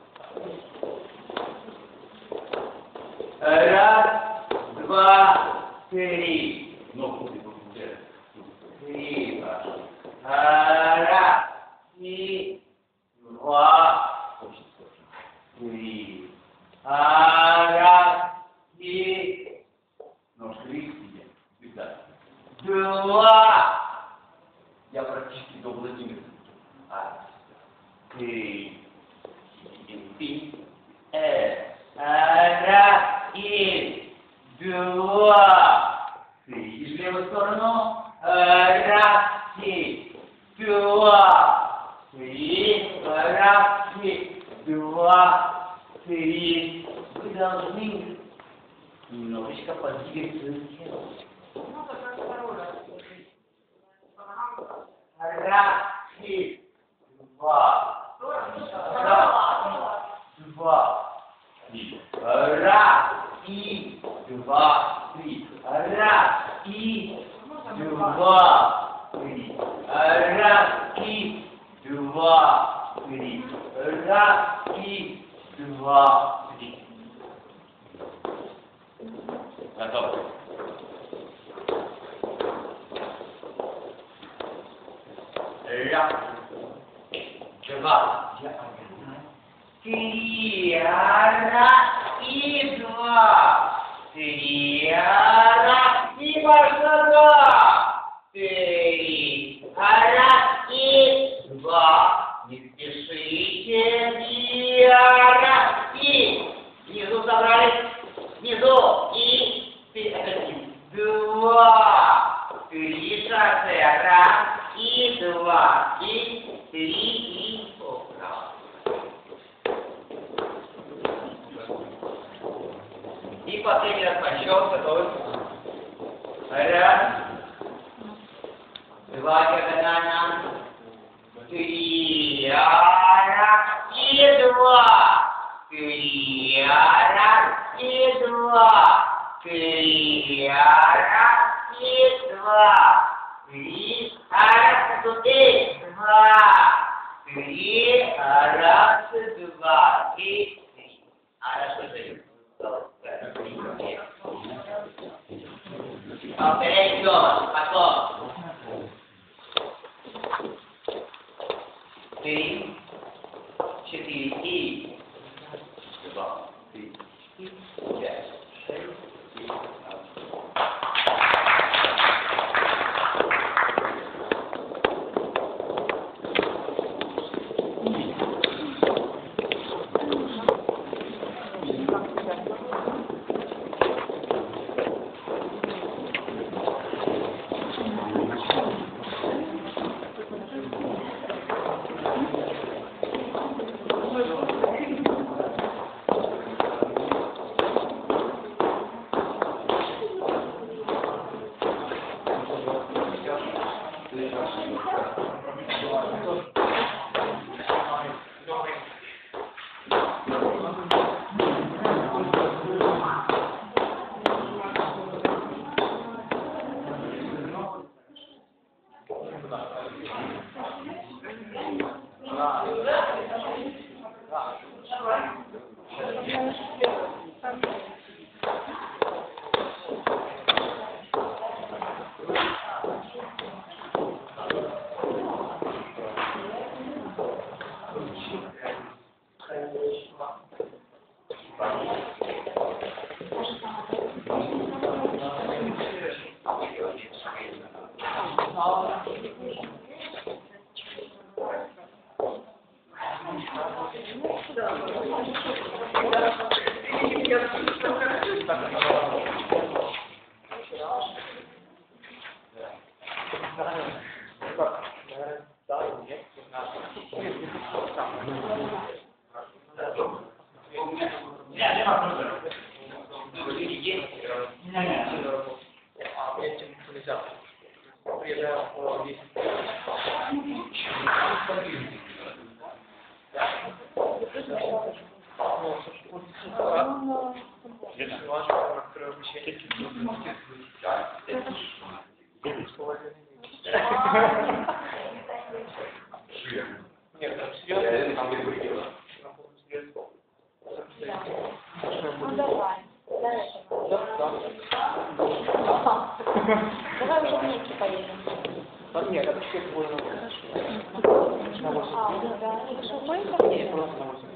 Раз, два, три. Ногу ты посмотри. Три. Раз, и два, три. Раз, и ножка видите, всегда. Два. Я практически до Владимира. А, три. Три. Э. Раз и два. Три. В левую сторону. Раз и два. Три. Раз и два. два, три. Раз и два, три. Готово. Раз, два, три, раз и два, три, раз и пошла, три, раз и два, не спешите, три, раз и внизу собрались, внизу и ты опять два, три шоссе, раз и два, и три, и вправо. И последний раз подсчет, готовы? Раз, два диагонально, три, раз и два, три, раз и два, три, раз и два. Три, раз, три, два, три, раз, два, и три. А раз, три. Повторяй идем, потом. Три, четыре, и два, три, пять, шесть, семь, Давай уже вместе поедем. Нет, это чуть больно. А, да. Это что, поехали? Нет, просто на восемь.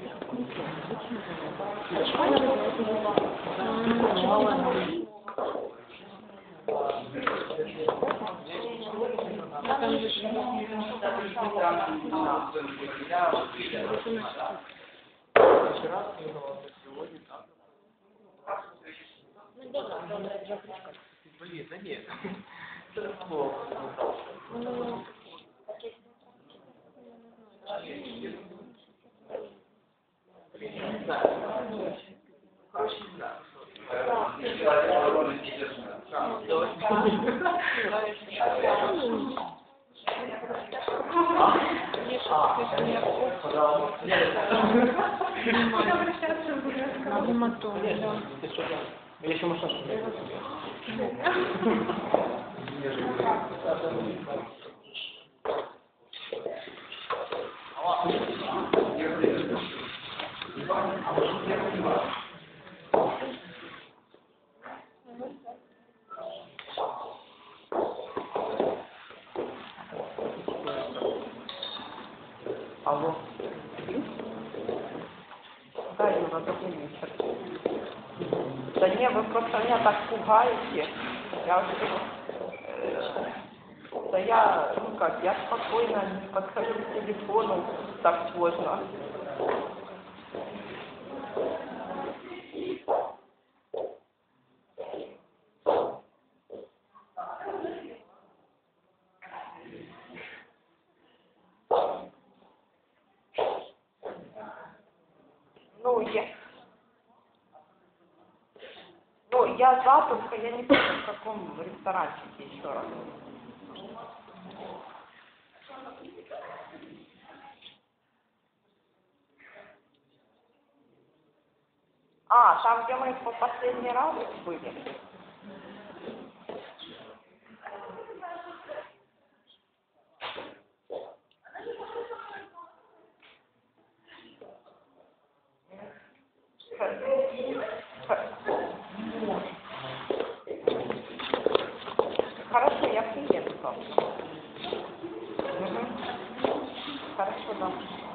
Блин, да нет. Это плохо. Я еще массаж не Алло. Да, Юра, добрый вечер. Да не, вы просто меня так пугаете. Я уже... э, Да я, ну как, я спокойно не подхожу к телефону так поздно. Ну, я... Ну, я за, только я не помню, в каком ресторанчике еще раз. А, там, где мы по последний раз были? Хорошо, я приеду. Угу. Хорошо, да.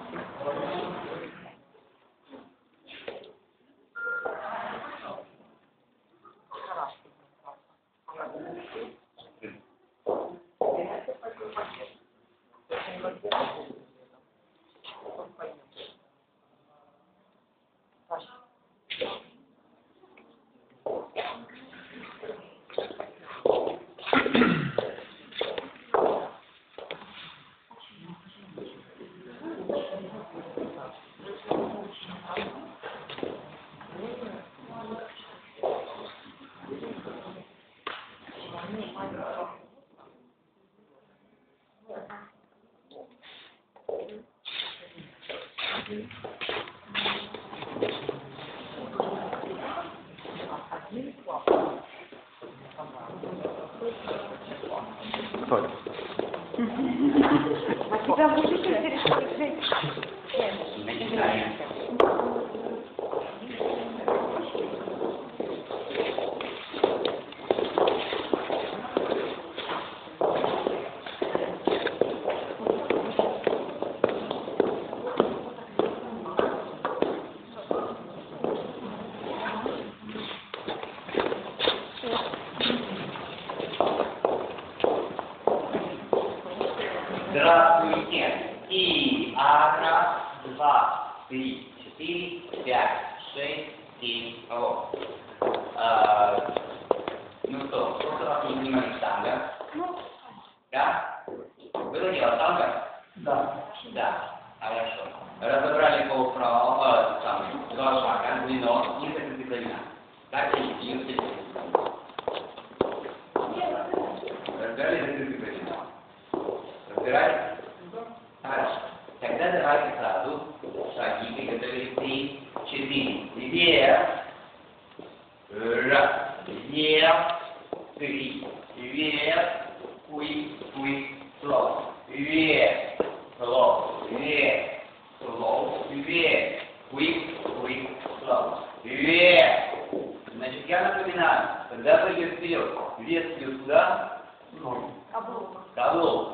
Кто это? А тебя будет интересовать? Начинаем. Здравствуйте. И а, раз, два, три, четыре, пять, шесть, семь, вот. А, ну что, сколько раз мы занимались танго? Да? Было дело танго? Да. Да. Хорошо. Разобрали полправа, там, два шага, длино и закрепленна. Так и и Разбирали закрепленна. Разбирали? Хорошо. Тогда давайте сразу шаги приготовили. Три, четыре. Вверх. Раз. Вверх. Три. Вверх. Куй. Куй. Слов. Вверх. Слов. Вверх. Слов. Вверх. Куй. Куй. Слов. Вверх. Значит, я напоминаю, когда пойдет вперед, вес плюс куда? Ноль. Каблук.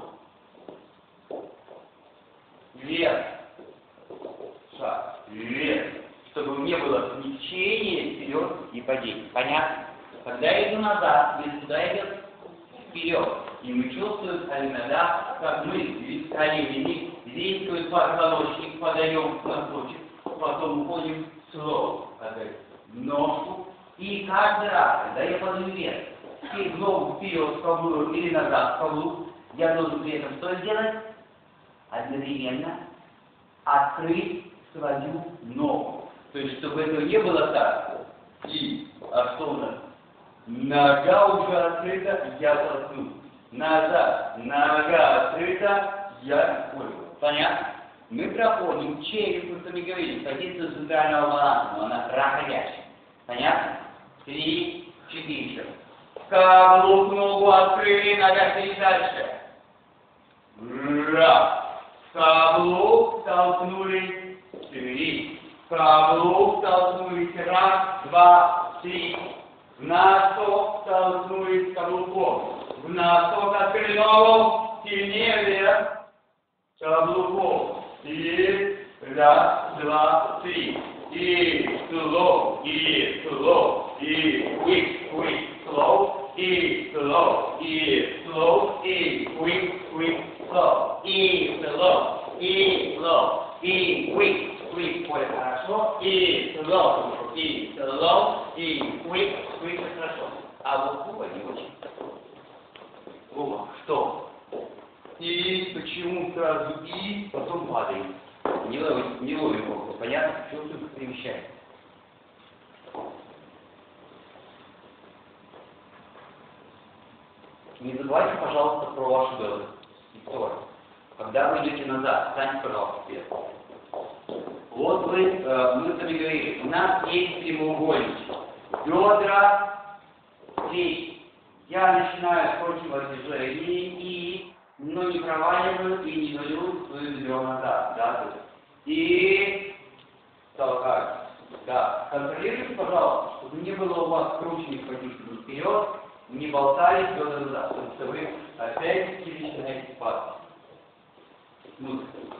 Вверх. Шаг. Вверх. Чтобы не было смещения вперед и падения. Понятно? Когда я иду назад, вес куда идет? Вперед. И мы чувствуем иногда, как мы с коленями действует позвоночник, подаем носочек, потом уходим в слово, ножку. И каждый раз, когда я подаю вверх, и ногу вперед в каблук или назад в каблук, я должен при этом что сделать? Одновременно открыть свою ногу. То есть, чтобы этого не было так. И, а что у нас? Нога уже открыта, я толкну. Назад, нога открыта, я понял. Понятно? Мы проходим через, мы с вами говорили, позицию центрального баланса, но она проходящая. Понятно? Три, четыре. Каблук, ногу открыли, нога стоит дальше. Раз. Каблук, толкнули, три. Каблук, толкнулись, раз, два, три. В носок толкнулись каблуком. В носок открыли ногу, сильнее вверх. Каблуком. И раз, два, три. И slow, и slow, и quick, quick, slow, и slow, и slow, и quick, quick, slow, и slow, и slow, и quick, quick, ой, хорошо, и slow, и slow, и quick, quick, хорошо. А вот Вова не очень. Вова, что? И почему сразу и, потом падает? Не ловит, не ловит Вова, понятно? Почему все перемещается? Не забывайте, пожалуйста, про вашу дозу. Виктор, когда вы идете назад, встаньте, пожалуйста, вперед. Вот вы, э, мы с вами говорили, у нас есть прямоугольник. Бедра, плечи. Я начинаю с противодвижения и, но не проваливаю и не валю свое бедро назад. Да? И толкаю. Да. Контролируйте, пожалуйста, чтобы не было у вас скрученных позиций вперед, не болтались бедра назад, потому что вы опять-таки начинаете падать. Ну.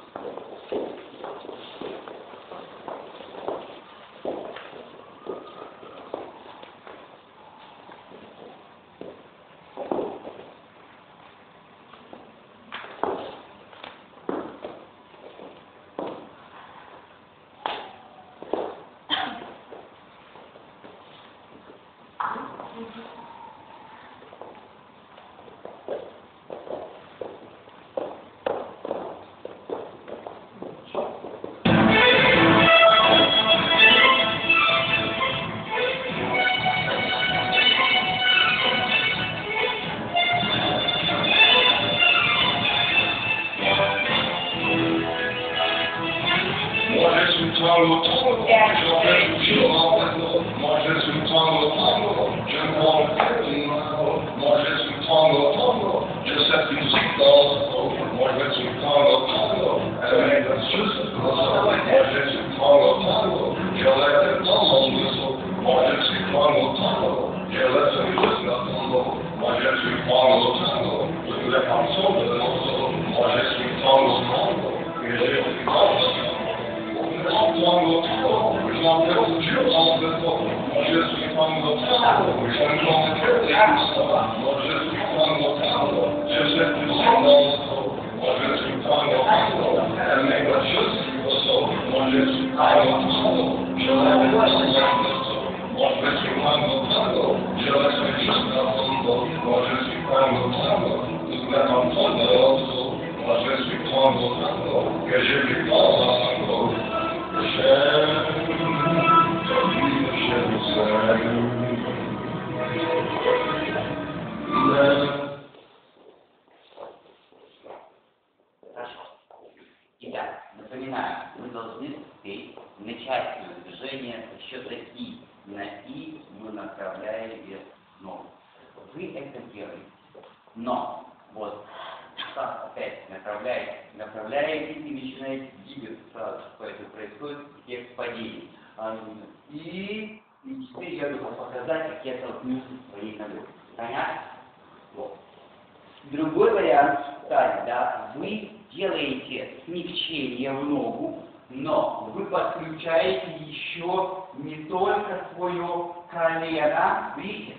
Другой вариант, кстати, да, вы делаете смягчение в ногу, но вы подключаете еще не только свое колено, видите,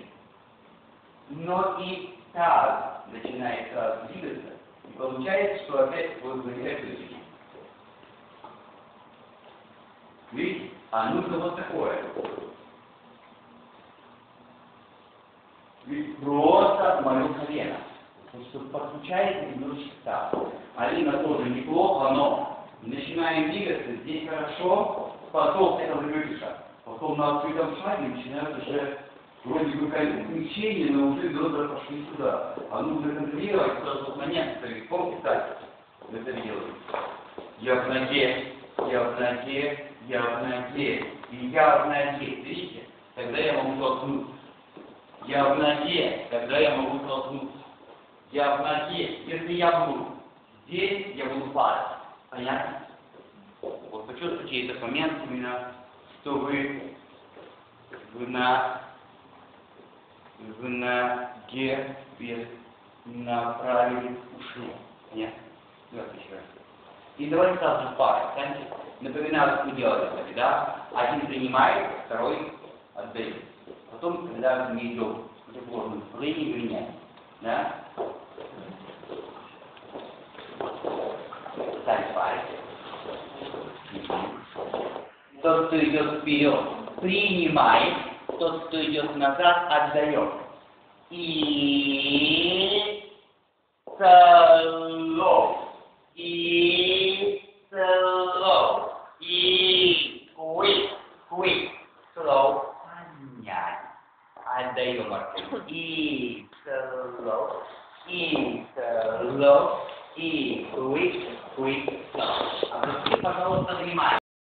но и таз начинает сразу двигаться, и получается, что опять будет возникать движение. Видите? А нужно вот такое. Ведь просто мое колено. Потому что подключается немножечко так. Алина тоже неплохо, но начинаем двигаться, здесь хорошо, потом это закрытый шаг. Потом на открытом шаге начинают уже вроде бы смещение, но уже бедра пошли сюда. А нужно контролировать тот момент, что их помните, так, вы это делаете. Я в ноге, я в ноге, я в ноге, и я в ноге. Видите? Тогда я могу толкнуться. Я в ноге, тогда я могу толкнуться. Я в ноге, если я буду здесь, я буду падать. Понятно? Вот почувствуйте этот момент именно, что вы, вы на, вы на ноге направили ушли. Понятно? Давайте еще раз. И давайте сразу пары. Напоминаю, что делать это, да? Один принимает, второй отдает. Потом, когда мы идем в противоположную направление, меняем. Да? Ставить пальцы. Тот, кто идет вперед, принимает. Тот, кто идет назад, отдает. И slow. И slow. И quick. Quick. Slow. Понять. Отдаем оркестр. И slow. И slow. И quick. Quick. Slow. А пожалуйста, внимание.